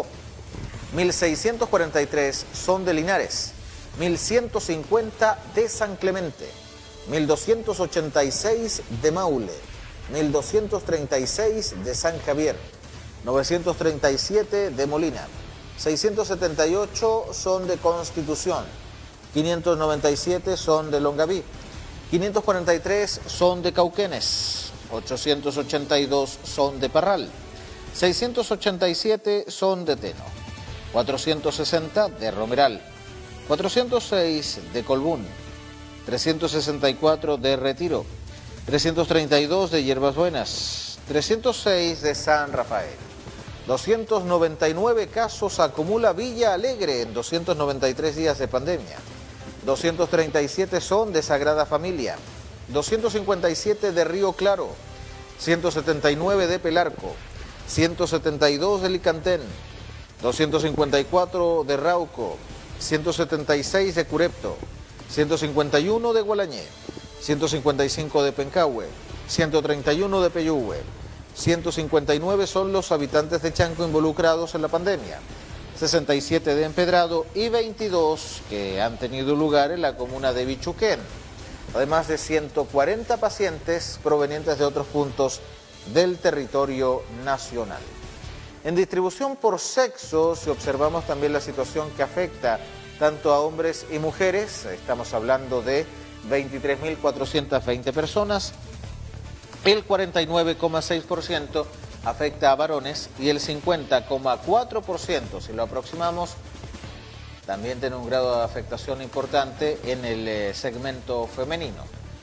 mil seiscientos cuarenta y tres son de Linares, mil ciento cincuenta de San Clemente, mil doscientos ochenta y seis de Maule, mil doscientos treinta y seis de San Javier, novecientos treinta y siete de Molina, seiscientos setenta y ocho son de Constitución, quinientos noventa y siete son de Longaví, quinientos cuarenta y tres son de Cauquenes, ochocientos ochenta y dos son de Parral, seiscientos ochenta y siete son de Teno, cuatrocientos sesenta de Romeral, cuatrocientos seis de Colbún, trescientos sesenta y cuatro de Retiro, trescientos treinta y dos de Hierbas Buenas, trescientos seis de San Rafael. doscientos noventa y nueve casos acumula Villa Alegre en doscientos noventa y tres días de pandemia. doscientos treinta y siete son de Sagrada Familia, doscientos cincuenta y siete de Río Claro, ciento setenta y nueve de Pelarco, ciento setenta y dos de Licantén, doscientos cincuenta y cuatro de Rauco, ciento setenta y seis de Curepto, ciento cincuenta y uno de Gualañé, ciento cincuenta y cinco de Pencahue, ciento treinta y uno de Peyúgue, ciento cincuenta y nueve son los habitantes de Chanco involucrados en la pandemia, sesenta y siete de Empedrado y veintidós que han tenido lugar en la comuna de Bichuquén, además de ciento cuarenta pacientes provenientes de otros puntos del territorio nacional. En distribución por sexo, si observamos también la situación que afecta tanto a hombres y mujeres, estamos hablando de veintitrés mil cuatrocientas veinte personas, el cuarenta y nueve coma seis por ciento afecta a varones y el cincuenta coma cuatro por ciento, si lo aproximamos, también tiene un grado de afectación importante en el segmento femenino.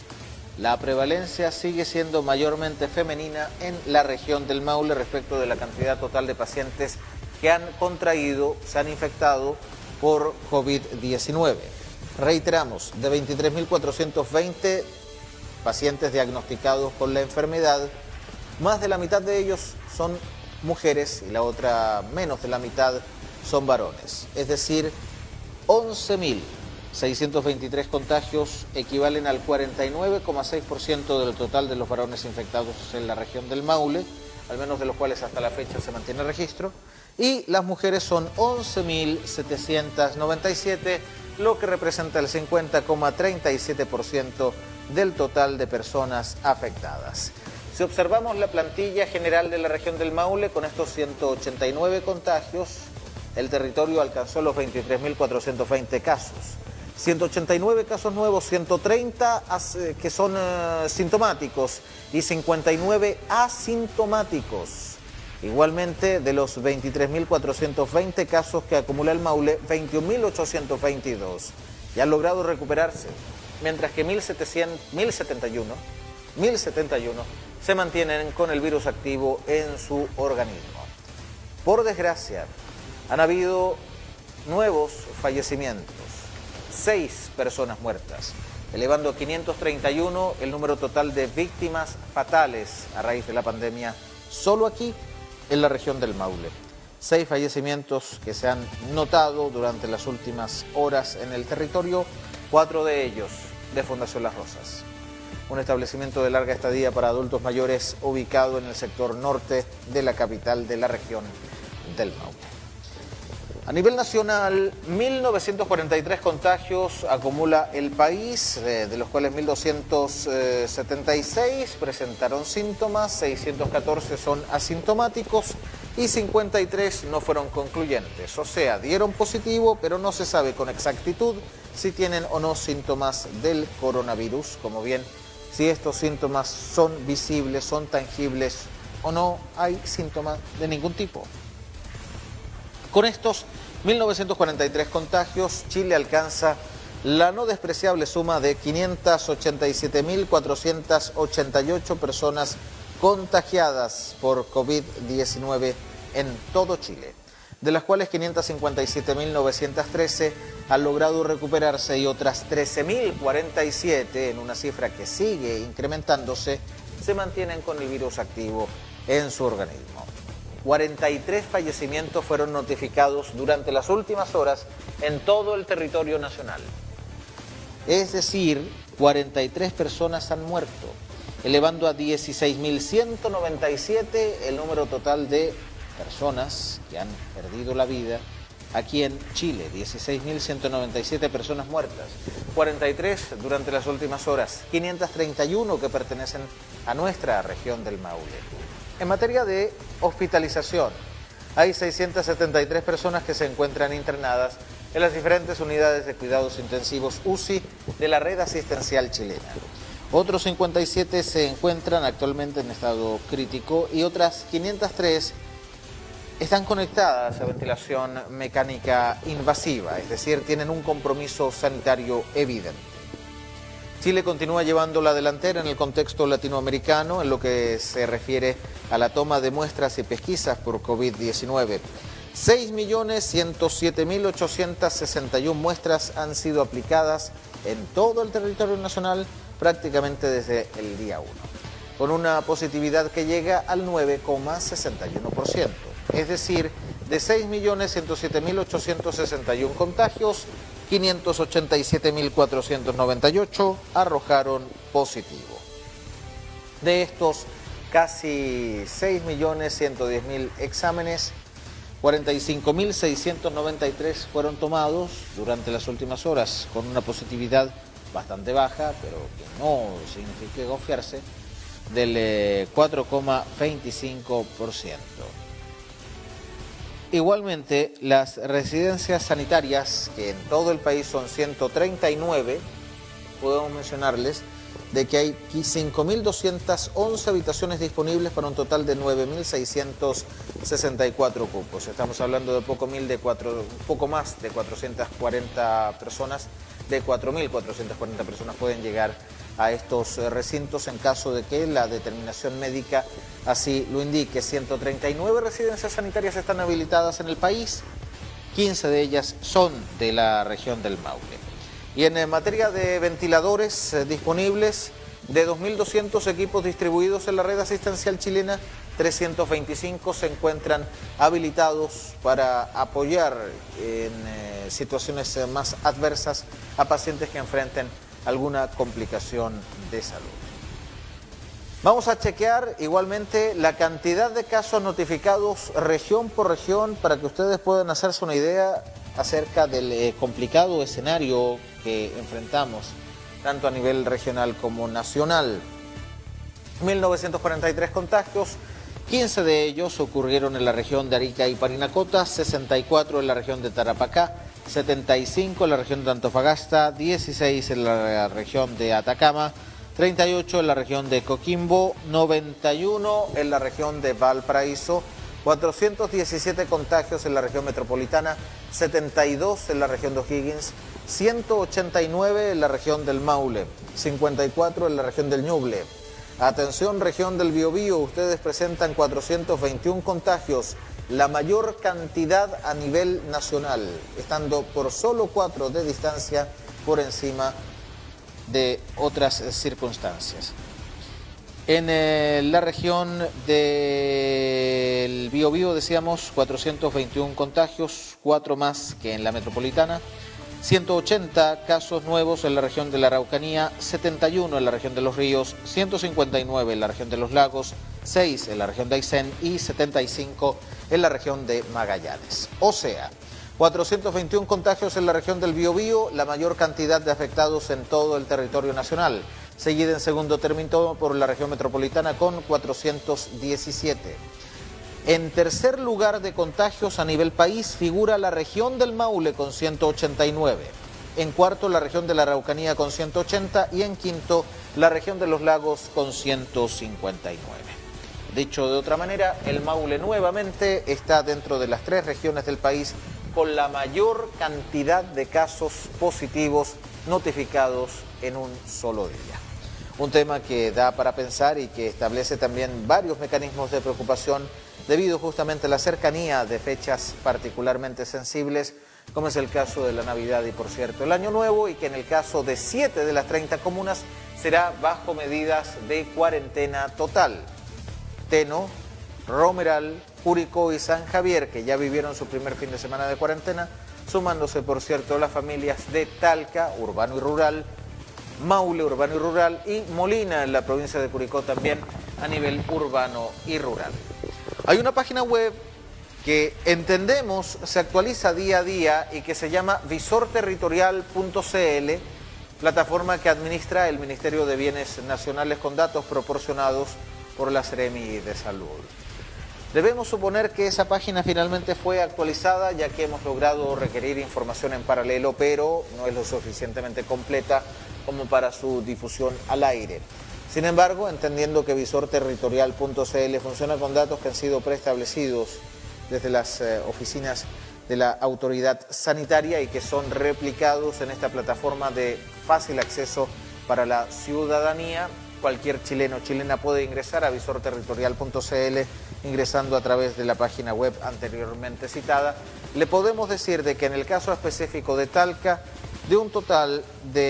La prevalencia sigue siendo mayormente femenina en la región del Maule respecto de la cantidad total de pacientes que han contraído, se han infectado por COVID diecinueve. Reiteramos, de veintitrés mil cuatrocientos veinte pacientes diagnosticados con la enfermedad, más de la mitad de ellos son mujeres y la otra menos de la mitad son varones. Es decir, once mil seiscientos veintitrés contagios equivalen al cuarenta y nueve coma seis por ciento del total de los varones infectados en la región del Maule, al menos de los cuales hasta la fecha se mantiene registro, y las mujeres son once mil setecientos noventa y siete, lo que representa el cincuenta coma treinta y siete por ciento del total de personas afectadas. Si observamos la plantilla general de la región del Maule, con estos ciento ochenta y nueve contagios, el territorio alcanzó los veintitrés mil cuatrocientos veinte casos. ciento ochenta y nueve casos nuevos, ciento treinta que son uh, sintomáticos y cincuenta y nueve asintomáticos. Igualmente, de los veintitrés mil cuatrocientos veinte casos que acumula el Maule, veintiún mil ochocientos veintidós ya han logrado recuperarse, mientras que mil setenta y uno se mantienen con el virus activo en su organismo. Por desgracia, han habido nuevos fallecimientos, seis personas muertas, elevando a quinientos treinta y uno el número total de víctimas fatales a raíz de la pandemia, solo aquí en la región del Maule. Seis fallecimientos que se han notado durante las últimas horas en el territorio, cuatro de ellos de Fundación Las Rosas, un establecimiento de larga estadía para adultos mayores ubicado en el sector norte de la capital de la región del Maule. A nivel nacional, mil novecientos cuarenta y tres contagios acumula el país, de, de los cuales mil doscientos setenta y seis presentaron síntomas, seiscientos catorce son asintomáticos y cincuenta y tres no fueron concluyentes. O sea, dieron positivo, pero no se sabe con exactitud si tienen o no síntomas del coronavirus, como bien si estos síntomas son visibles, son tangibles o no hay síntomas de ningún tipo. Con estos mil novecientos cuarenta y tres contagios, Chile alcanza la no despreciable suma de quinientas ochenta y siete mil cuatrocientas ochenta y ocho personas contagiadas por COVID diecinueve en todo Chile, de las cuales quinientas cincuenta y siete mil novecientos trece han logrado recuperarse y otras trece mil cuarenta y siete, en una cifra que sigue incrementándose, se mantienen con el virus activo en su organismo. cuarenta y tres fallecimientos fueron notificados durante las últimas horas en todo el territorio nacional. Es decir, cuarenta y tres personas han muerto, elevando a dieciséis mil ciento noventa y siete el número total de personas que han perdido la vida aquí en Chile. dieciséis mil ciento noventa y siete personas muertas, cuarenta y tres durante las últimas horas, quinientas treinta y uno que pertenecen a nuestra región del Maule. En materia de hospitalización, hay seiscientas setenta y tres personas que se encuentran internadas en las diferentes unidades de cuidados intensivos U C I de la red asistencial chilena. Otros cincuenta y siete se encuentran actualmente en estado crítico y otras quinientas tres están conectadas a ventilación mecánica invasiva, es decir, tienen un compromiso sanitario evidente. Chile continúa llevando la delantera en el contexto latinoamericano en lo que se refiere a la toma de muestras y pesquisas por COVID diecinueve. seis millones ciento siete mil ochocientas sesenta y una muestras han sido aplicadas en todo el territorio nacional prácticamente desde el día uno, con una positividad que llega al nueve coma sesenta y uno por ciento. Es decir, de seis millones ciento siete mil ochocientos sesenta y uno contagios, quinientos ochenta y siete mil cuatrocientos noventa y ocho arrojaron positivo. De estos casi seis millones ciento diez mil exámenes, cuarenta y cinco mil seiscientos noventa y tres fueron tomados durante las últimas horas, con una positividad bastante baja, pero que no significa confiarse, del cuatro coma veinticinco por ciento. Igualmente, las residencias sanitarias, que en todo el país son ciento treinta y nueve, podemos mencionarles de que hay cinco mil doscientas once habitaciones disponibles para un total de nueve mil seiscientos sesenta y cuatro cupos. Estamos hablando de poco, mil de cuatro, poco más de cuatrocientas cuarenta personas, de cuatro mil cuatrocientas cuarenta personas pueden llegar a estos recintos en caso de que la determinación médica así lo indique. ciento treinta y nueve residencias sanitarias están habilitadas en el país, quince de ellas son de la región del Maule. Y en materia de ventiladores eh, disponibles, de dos mil doscientos equipos distribuidos en la red asistencial chilena, trescientos veinticinco se encuentran habilitados para apoyar en eh, situaciones eh, más adversas a pacientes que enfrenten alguna complicación de salud. Vamos a chequear igualmente la cantidad de casos notificados región por región para que ustedes puedan hacerse una idea acerca del eh, complicado escenario que enfrentamos, tanto a nivel regional como nacional. mil novecientos cuarenta y tres contagios, quince de ellos ocurrieron en la región de Arica y Parinacota, sesenta y cuatro en la región de Tarapacá, setenta y cinco en la región de Antofagasta, dieciséis en la región de Atacama, treinta y ocho en la región de Coquimbo, noventa y uno en la región de Valparaíso, cuatrocientos diecisiete contagios en la región metropolitana, setenta y dos en la región de O'Higgins, ciento ochenta y nueve en la región del Maule, cincuenta y cuatro en la región del Ñuble. Atención, región del Biobío, ustedes presentan cuatrocientos veintiuno contagios, la mayor cantidad a nivel nacional, estando por solo cuatro de distancia por encima de otras circunstancias. En eh, la región del Biobío, decíamos, cuatrocientos veintiuno contagios, cuatro más que en la metropolitana, ciento ochenta casos nuevos en la región de la Araucanía, setenta y uno en la región de Los Ríos, ciento cincuenta y nueve en la región de Los Lagos, seis en la región de Aysén y setenta y cinco en la región de Magallanes. O sea, cuatrocientos veintiún contagios en la región del Biobío, la mayor cantidad de afectados en todo el territorio nacional. Seguida en segundo término por la región metropolitana con cuatrocientos diecisiete. En tercer lugar de contagios a nivel país figura la región del Maule con ciento ochenta y nueve. En cuarto, la región de la Araucanía con ciento ochenta y en quinto, la región de los Lagos con ciento cincuenta y nueve. Dicho de otra manera, el Maule nuevamente está dentro de las tres regiones del país con la mayor cantidad de casos positivos notificados en un solo día. Un tema que da para pensar y que establece también varios mecanismos de preocupación debido justamente a la cercanía de fechas particularmente sensibles, como es el caso de la Navidad y, por cierto, el Año Nuevo, y que en el caso de siete de las treinta comunas será bajo medidas de cuarentena total. Teno, Romeral, Curicó y San Javier, que ya vivieron su primer fin de semana de cuarentena, sumándose, por cierto, las familias de Talca, urbano y rural, Maule, urbano y rural, y Molina, en la provincia de Curicó, también a nivel urbano y rural. Hay una página web que entendemos se actualiza día a día y que se llama visor territorial punto c l, plataforma que administra el Ministerio de Bienes Nacionales con datos proporcionados por la Seremi de Salud. Debemos suponer que esa página finalmente fue actualizada, ya que hemos logrado requerir información en paralelo, pero no es lo suficientemente completa como para su difusión al aire. Sin embargo, entendiendo que visor territorial punto c l funciona con datos que han sido preestablecidos desde las eh, oficinas de la autoridad sanitaria y que son replicados en esta plataforma de fácil acceso para la ciudadanía, cualquier chileno o chilena puede ingresar a visor territorial punto c l ingresando a través de la página web anteriormente citada. Le podemos decir de que en el caso específico de Talca, de un total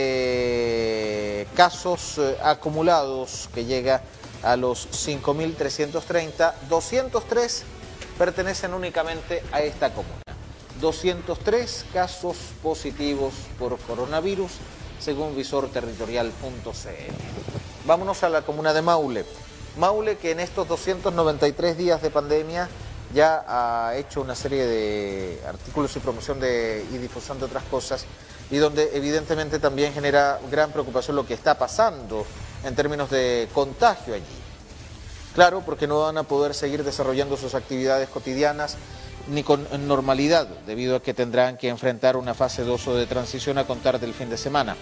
de casos eh, acumulados que llega a los cinco mil trescientos treinta, doscientos tres pertenecen únicamente a esta comuna. doscientos tres casos positivos por coronavirus, según visor territorial punto c l. Vámonos a la comuna de Maule. Maule, que en estos doscientos noventa y tres días de pandemia ya ha hecho una serie de artículos y promoción de, y difusión de otras cosas, y donde evidentemente también genera gran preocupación lo que está pasando en términos de contagio allí. Claro, porque no van a poder seguir desarrollando sus actividades cotidianas ni con normalidad, debido a que tendrán que enfrentar una fase dos o de transición a contar del fin de semana.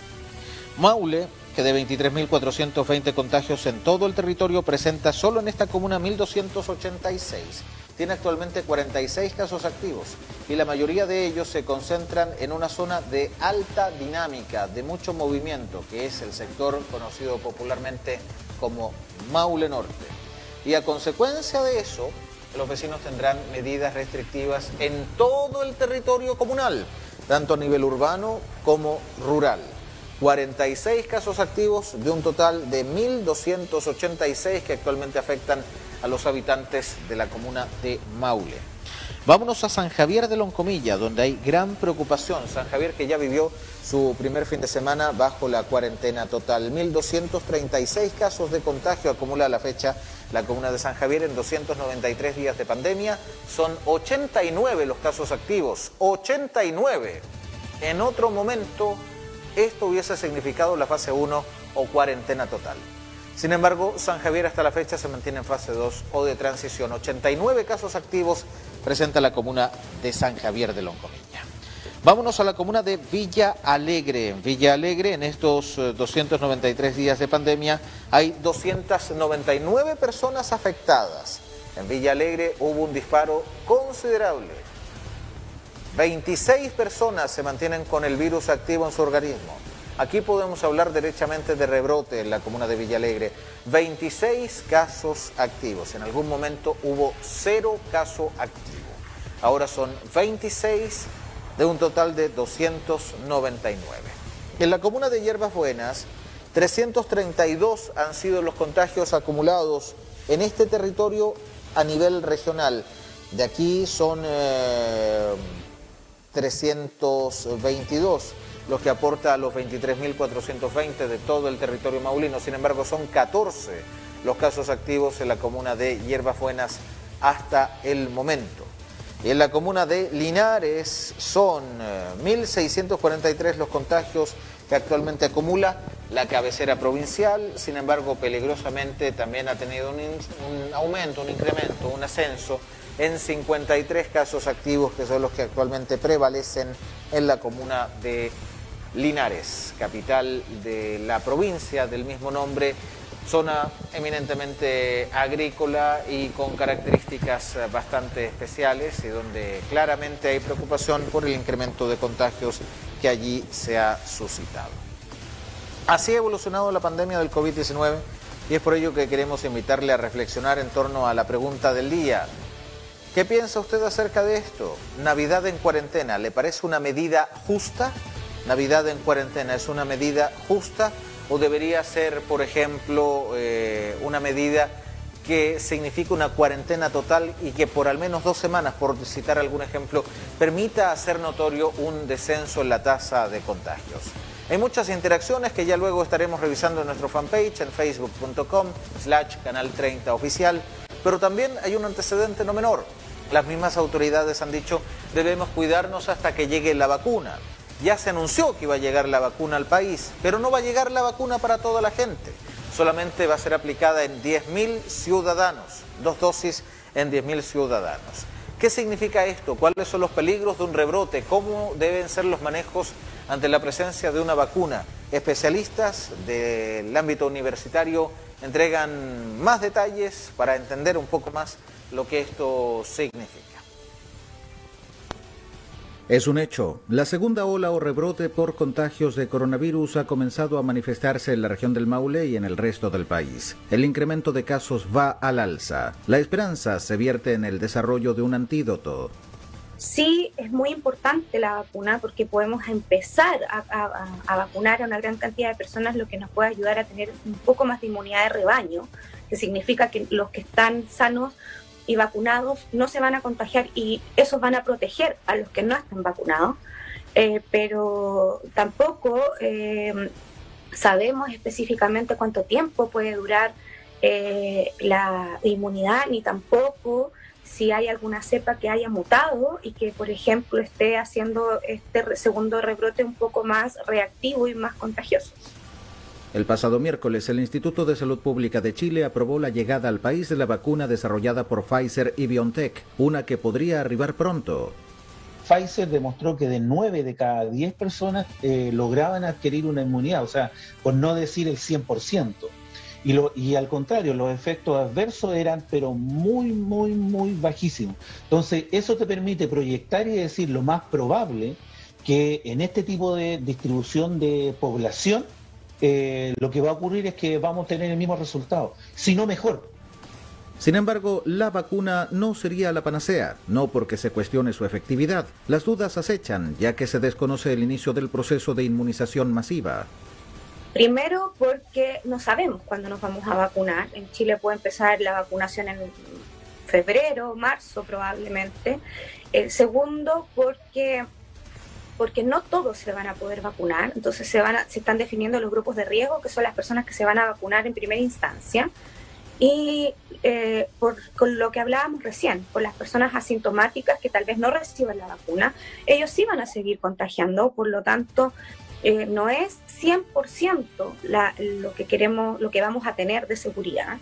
Maule, que de veintitrés mil cuatrocientos veinte contagios en todo el territorio, presenta solo en esta comuna mil doscientos ochenta y seis. Tiene actualmente cuarenta y seis casos activos y la mayoría de ellos se concentran en una zona de alta dinámica, de mucho movimiento, que es el sector conocido popularmente como Maule Norte. Y a consecuencia de eso, los vecinos tendrán medidas restrictivas en todo el territorio comunal, tanto a nivel urbano como rural. cuarenta y seis casos activos de un total de mil doscientos ochenta y seis que actualmente afectan a los habitantes de la comuna de Maule. Vámonos a San Javier de Loncomilla, donde hay gran preocupación. San Javier, que ya vivió su primer fin de semana bajo la cuarentena total. mil doscientos treinta y seis casos de contagio acumula a la fecha la comuna de San Javier en doscientos noventa y tres días de pandemia. Son ochenta y nueve los casos activos, ochenta y nueve. En otro momento, esto hubiese significado la fase uno o cuarentena total. Sin embargo, San Javier hasta la fecha se mantiene en fase dos o de transición. ochenta y nueve casos activos presenta la comuna de San Javier de Loncomilla. Vámonos a la comuna de Villa Alegre. En Villa Alegre, en estos doscientos noventa y tres días de pandemia, hay doscientas noventa y nueve personas afectadas. En Villa Alegre hubo un disparo considerable. veintiséis personas se mantienen con el virus activo en su organismo. Aquí podemos hablar derechamente de rebrote en la comuna de Villa Alegre. veintiséis casos activos. En algún momento hubo cero caso activo. Ahora son veintiséis de un total de doscientos noventa y nueve. En la comuna de Hierbas Buenas, trescientos treinta y dos han sido los contagios acumulados en este territorio a nivel regional. De aquí son eh, trescientos veintidós. Los que aporta a los veintitrés mil cuatrocientos veinte de todo el territorio maulino. Sin embargo, son catorce los casos activos en la comuna de Hierbas Buenas hasta el momento. Y en la comuna de Linares son eh, mil seiscientos cuarenta y tres los contagios que actualmente acumula la cabecera provincial. Sin embargo, peligrosamente también ha tenido un, un aumento, un incremento, un ascenso en cincuenta y tres casos activos, que son los que actualmente prevalecen en la comuna de Linares, capital de la provincia del mismo nombre, zona eminentemente agrícola y con características bastante especiales, y donde claramente hay preocupación por el incremento de contagios que allí se ha suscitado. Así ha evolucionado la pandemia del COVID diecinueve, y es por ello que queremos invitarle a reflexionar en torno a la pregunta del día. ¿Qué piensa usted acerca de esto? ¿Navidad en cuarentena le parece una medida justa? ¿Navidad en cuarentena es una medida justa o debería ser, por ejemplo, eh, una medida que significa una cuarentena total y que por al menos dos semanas, por citar algún ejemplo, permita hacer notorio un descenso en la tasa de contagios? Hay muchas interacciones que ya luego estaremos revisando en nuestro fanpage en facebook punto com slash canal treinta oficial, pero también hay un antecedente no menor. Las mismas autoridades han dicho debemos cuidarnos hasta que llegue la vacuna. Ya se anunció que iba a llegar la vacuna al país, pero no va a llegar la vacuna para toda la gente. Solamente va a ser aplicada en diez mil ciudadanos, dos dosis en diez mil ciudadanos. ¿Qué significa esto? ¿Cuáles son los peligros de un rebrote? ¿Cómo deben ser los manejos ante la presencia de una vacuna? Especialistas del ámbito universitario entregan más detalles para entender un poco más lo que esto significa. Es un hecho. La segunda ola o rebrote por contagios de coronavirus ha comenzado a manifestarse en la región del Maule y en el resto del país. El incremento de casos va al alza. La esperanza se vierte en el desarrollo de un antídoto. Sí, es muy importante la vacuna porque podemos empezar a, a, a vacunar a una gran cantidad de personas, lo que nos puede ayudar a tener un poco más de inmunidad de rebaño, que significa que los que están sanos y vacunados no se van a contagiar, y esos van a proteger a los que no están vacunados, eh, pero tampoco eh, sabemos específicamente cuánto tiempo puede durar eh, la inmunidad, ni tampoco si hay alguna cepa que haya mutado y que, por ejemplo, esté haciendo este segundo rebrote un poco más reactivo y más contagioso. El pasado miércoles, el Instituto de Salud Pública de Chile aprobó la llegada al país de la vacuna desarrollada por Pfizer y BioNTech, una que podría arribar pronto. Pfizer demostró que de nueve de cada diez personas eh, lograban adquirir una inmunidad, o sea, por no decir el cien por ciento. Y, lo, y al contrario, los efectos adversos eran pero muy, muy, muy bajísimos. Entonces, eso te permite proyectar y decir lo más probable que en este tipo de distribución de población, Eh, lo que va a ocurrir es que vamos a tener el mismo resultado, si no mejor. Sin embargo, la vacuna no sería la panacea, no porque se cuestione su efectividad. Las dudas acechan, ya que se desconoce el inicio del proceso de inmunización masiva. Primero, porque no sabemos cuándo nos vamos a vacunar. En Chile puede empezar la vacunación en febrero, marzo probablemente. El segundo, porque... porque no todos se van a poder vacunar, entonces se, van a, se están definiendo los grupos de riesgo, que son las personas que se van a vacunar en primera instancia, y eh, por con lo que hablábamos recién, por las personas asintomáticas que tal vez no reciban la vacuna, ellos sí van a seguir contagiando, por lo tanto, eh, no es cien por ciento la, lo que queremos, lo que vamos a tener de seguridad.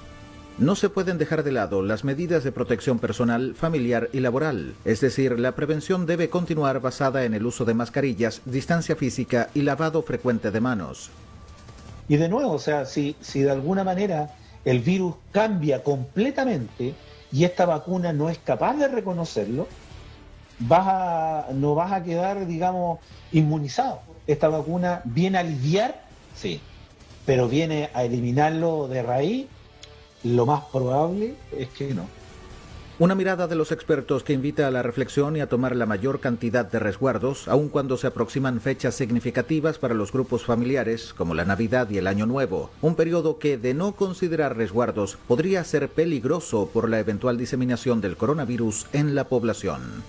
No se pueden dejar de lado las medidas de protección personal, familiar y laboral. Es decir, la prevención debe continuar basada en el uso de mascarillas, distancia física y lavado frecuente de manos. Y de nuevo, o sea, si, si de alguna manera el virus cambia completamente y esta vacuna no es capaz de reconocerlo, vas a, no vas a quedar, digamos, inmunizado. Esta vacuna viene a aliviar, sí, pero viene a eliminarlo de raíz. Lo más probable es que no. Una mirada de los expertos que invita a la reflexión y a tomar la mayor cantidad de resguardos, aun cuando se aproximan fechas significativas para los grupos familiares, como la Navidad y el Año Nuevo. Un periodo que, de no considerar resguardos, podría ser peligroso por la eventual diseminación del coronavirus en la población.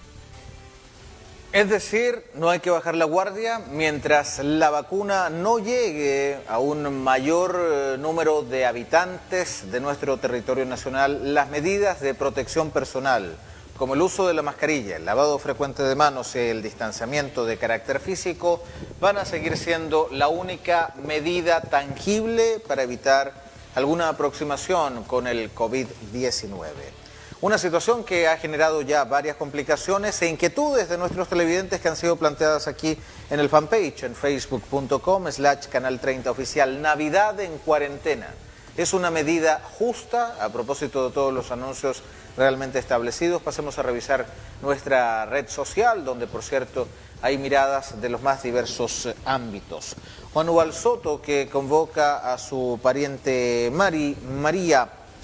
Es decir, no hay que bajar la guardia mientras la vacuna no llegue a un mayor eh, número de habitantes de nuestro territorio nacional. Las medidas de protección personal, como el uso de la mascarilla, el lavado frecuente de manos y el distanciamiento de carácter físico, van a seguir siendo la única medida tangible para evitar alguna aproximación con el COVID diecinueve. Una situación que ha generado ya varias complicaciones e inquietudes de nuestros televidentes que han sido planteadas aquí en el fanpage, en facebook punto com slash canal treinta oficial. Navidad en cuarentena. Es una medida justa a propósito de todos los anuncios realmente establecidos. Pasemos a revisar nuestra red social, donde por cierto hay miradas de los más diversos ámbitos. Juan Ubal Soto, que convoca a su pariente Mari, María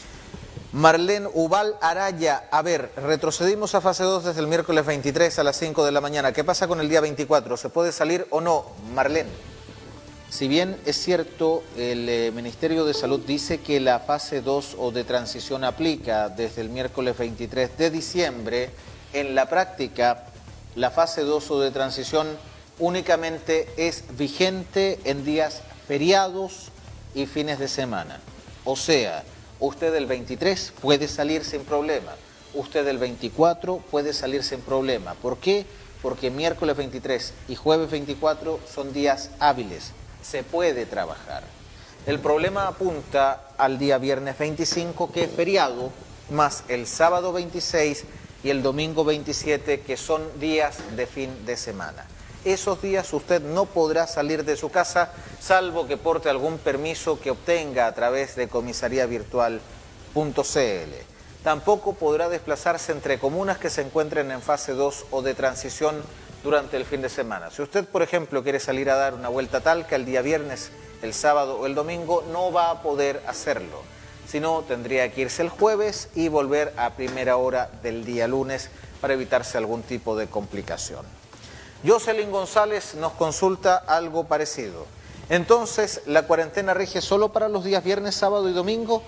Marlene Ubal Araya. A ver, retrocedimos a fase dos desde el miércoles veintitrés a las cinco de la mañana. ¿Qué pasa con el día veinticuatro? ¿Se puede salir o no, Marlene? Si bien es cierto, el eh, Ministerio de Salud dice que la fase dos o de transición aplica desde el miércoles veintitrés de diciembre, en la práctica la fase dos o de transición únicamente es vigente en días feriados y fines de semana. O sea, usted el veintitrés puede salir sin problema, usted el veinticuatro puede salir sin problema. ¿Por qué? Porque miércoles veintitrés y jueves veinticuatro son días hábiles. Se puede trabajar. El problema apunta al día viernes veinticinco, que es feriado, más el sábado veintiséis y el domingo veintisiete, que son días de fin de semana. Esos días usted no podrá salir de su casa, salvo que porte algún permiso que obtenga a través de comisaría virtual punto c l. Tampoco podrá desplazarse entre comunas que se encuentren en fase dos o de transición durante el fin de semana. Si usted, por ejemplo, quiere salir a dar una vuelta a Talca el día viernes, el sábado o el domingo, no va a poder hacerlo. Si no, tendría que irse el jueves y volver a primera hora del día lunes para evitarse algún tipo de complicación. Jocelyn González nos consulta algo parecido. Entonces, ¿la cuarentena rige solo para los días viernes, sábado y domingo?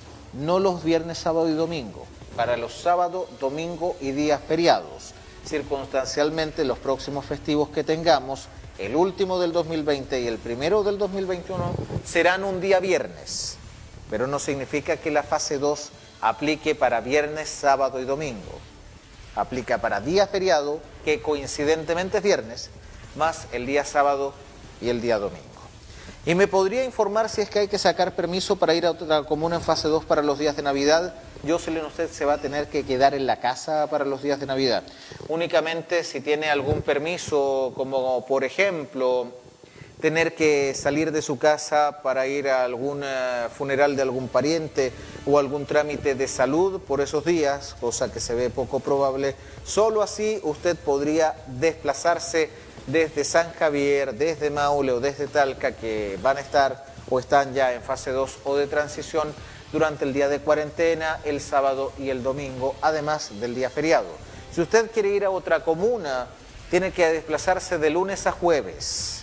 No los viernes, sábado y domingo. Para los sábado, domingo y días feriados. Circunstancialmente, los próximos festivos que tengamos, el último del dos mil veinte y el primero del dos mil veintiuno, serán un día viernes. Pero no significa que la fase dos aplique para viernes, sábado y domingo. Aplica para día feriado, que coincidentemente es viernes, más el día sábado y el día domingo. ¿Y me podría informar si es que hay que sacar permiso para ir a otra comuna en fase dos para los días de Navidad? Jocelyn, usted se va a tener que quedar en la casa para los días de Navidad. Únicamente si tiene algún permiso, como por ejemplo tener que salir de su casa para ir a algún uh, funeral de algún pariente o algún trámite de salud por esos días, cosa que se ve poco probable, solo así usted podría desplazarse desde San Javier, desde Maule o desde Talca, que van a estar o están ya en fase dos o de transición durante el día de cuarentena, el sábado y el domingo, además del día feriado. Si usted quiere ir a otra comuna, tiene que desplazarse de lunes a jueves,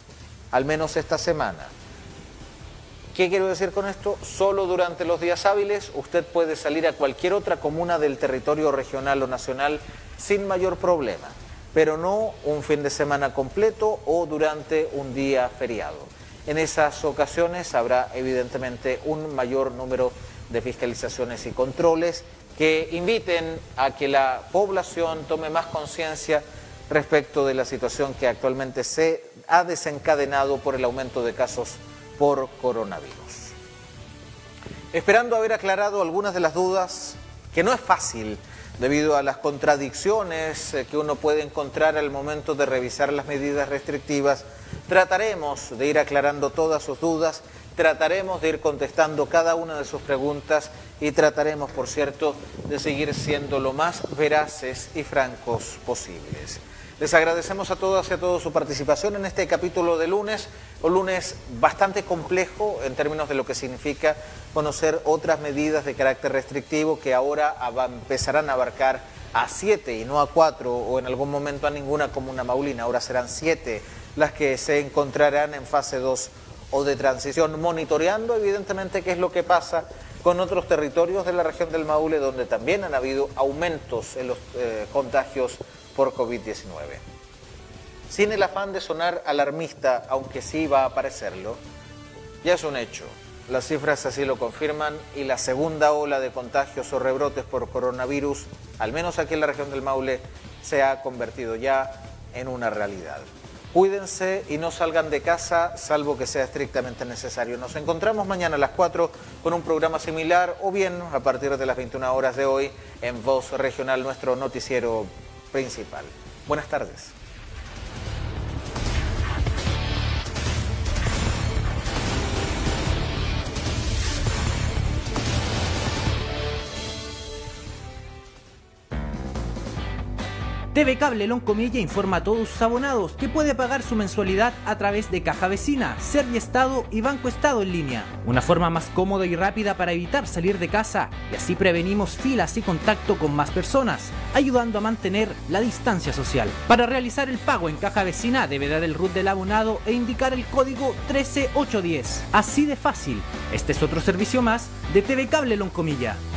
al menos esta semana. ¿Qué quiero decir con esto? Solo durante los días hábiles usted puede salir a cualquier otra comuna del territorio regional o nacional sin mayor problema, pero no un fin de semana completo o durante un día feriado. En esas ocasiones habrá evidentemente un mayor número de fiscalizaciones y controles que inviten a que la población tome más conciencia respecto de la situación que actualmente se ha desencadenado por el aumento de casos por coronavirus. Esperando haber aclarado algunas de las dudas, que no es fácil debido a las contradicciones que uno puede encontrar al momento de revisar las medidas restrictivas, trataremos de ir aclarando todas sus dudas, trataremos de ir contestando cada una de sus preguntas y trataremos, por cierto, de seguir siendo lo más veraces y francos posibles. Les agradecemos a todas y a todos su participación en este capítulo de lunes, un lunes bastante complejo en términos de lo que significa conocer otras medidas de carácter restrictivo que ahora empezarán a abarcar a siete y no a cuatro o en algún momento a ninguna comuna maulina. Ahora serán siete las que se encontrarán en fase dos o de transición, monitoreando evidentemente qué es lo que pasa con otros territorios de la región del Maule, donde también han habido aumentos en los eh, contagios por COVID diecinueve. Sin el afán de sonar alarmista, aunque sí va a parecerlo, ya es un hecho. las cifras así lo confirman y la segunda ola de contagios o rebrotes por coronavirus, al menos aquí en la región del Maule, se ha convertido ya en una realidad. Cuídense y no salgan de casa, salvo que sea estrictamente necesario. Nos encontramos mañana a las cuatro con un programa similar o bien a partir de las veintiuna horas de hoy en Voz Regional, nuestro noticiero principal. Buenas tardes. T V Cable Loncomilla informa a todos sus abonados que puede pagar su mensualidad a través de Caja Vecina, Serviestado y Banco Estado en línea. Una forma más cómoda y rápida para evitar salir de casa y así prevenimos filas y contacto con más personas, ayudando a mantener la distancia social. Para realizar el pago en Caja Vecina debe dar el R U T del abonado e indicar el código trece ocho diez. Así de fácil. Este es otro servicio más de T V Cable Loncomilla.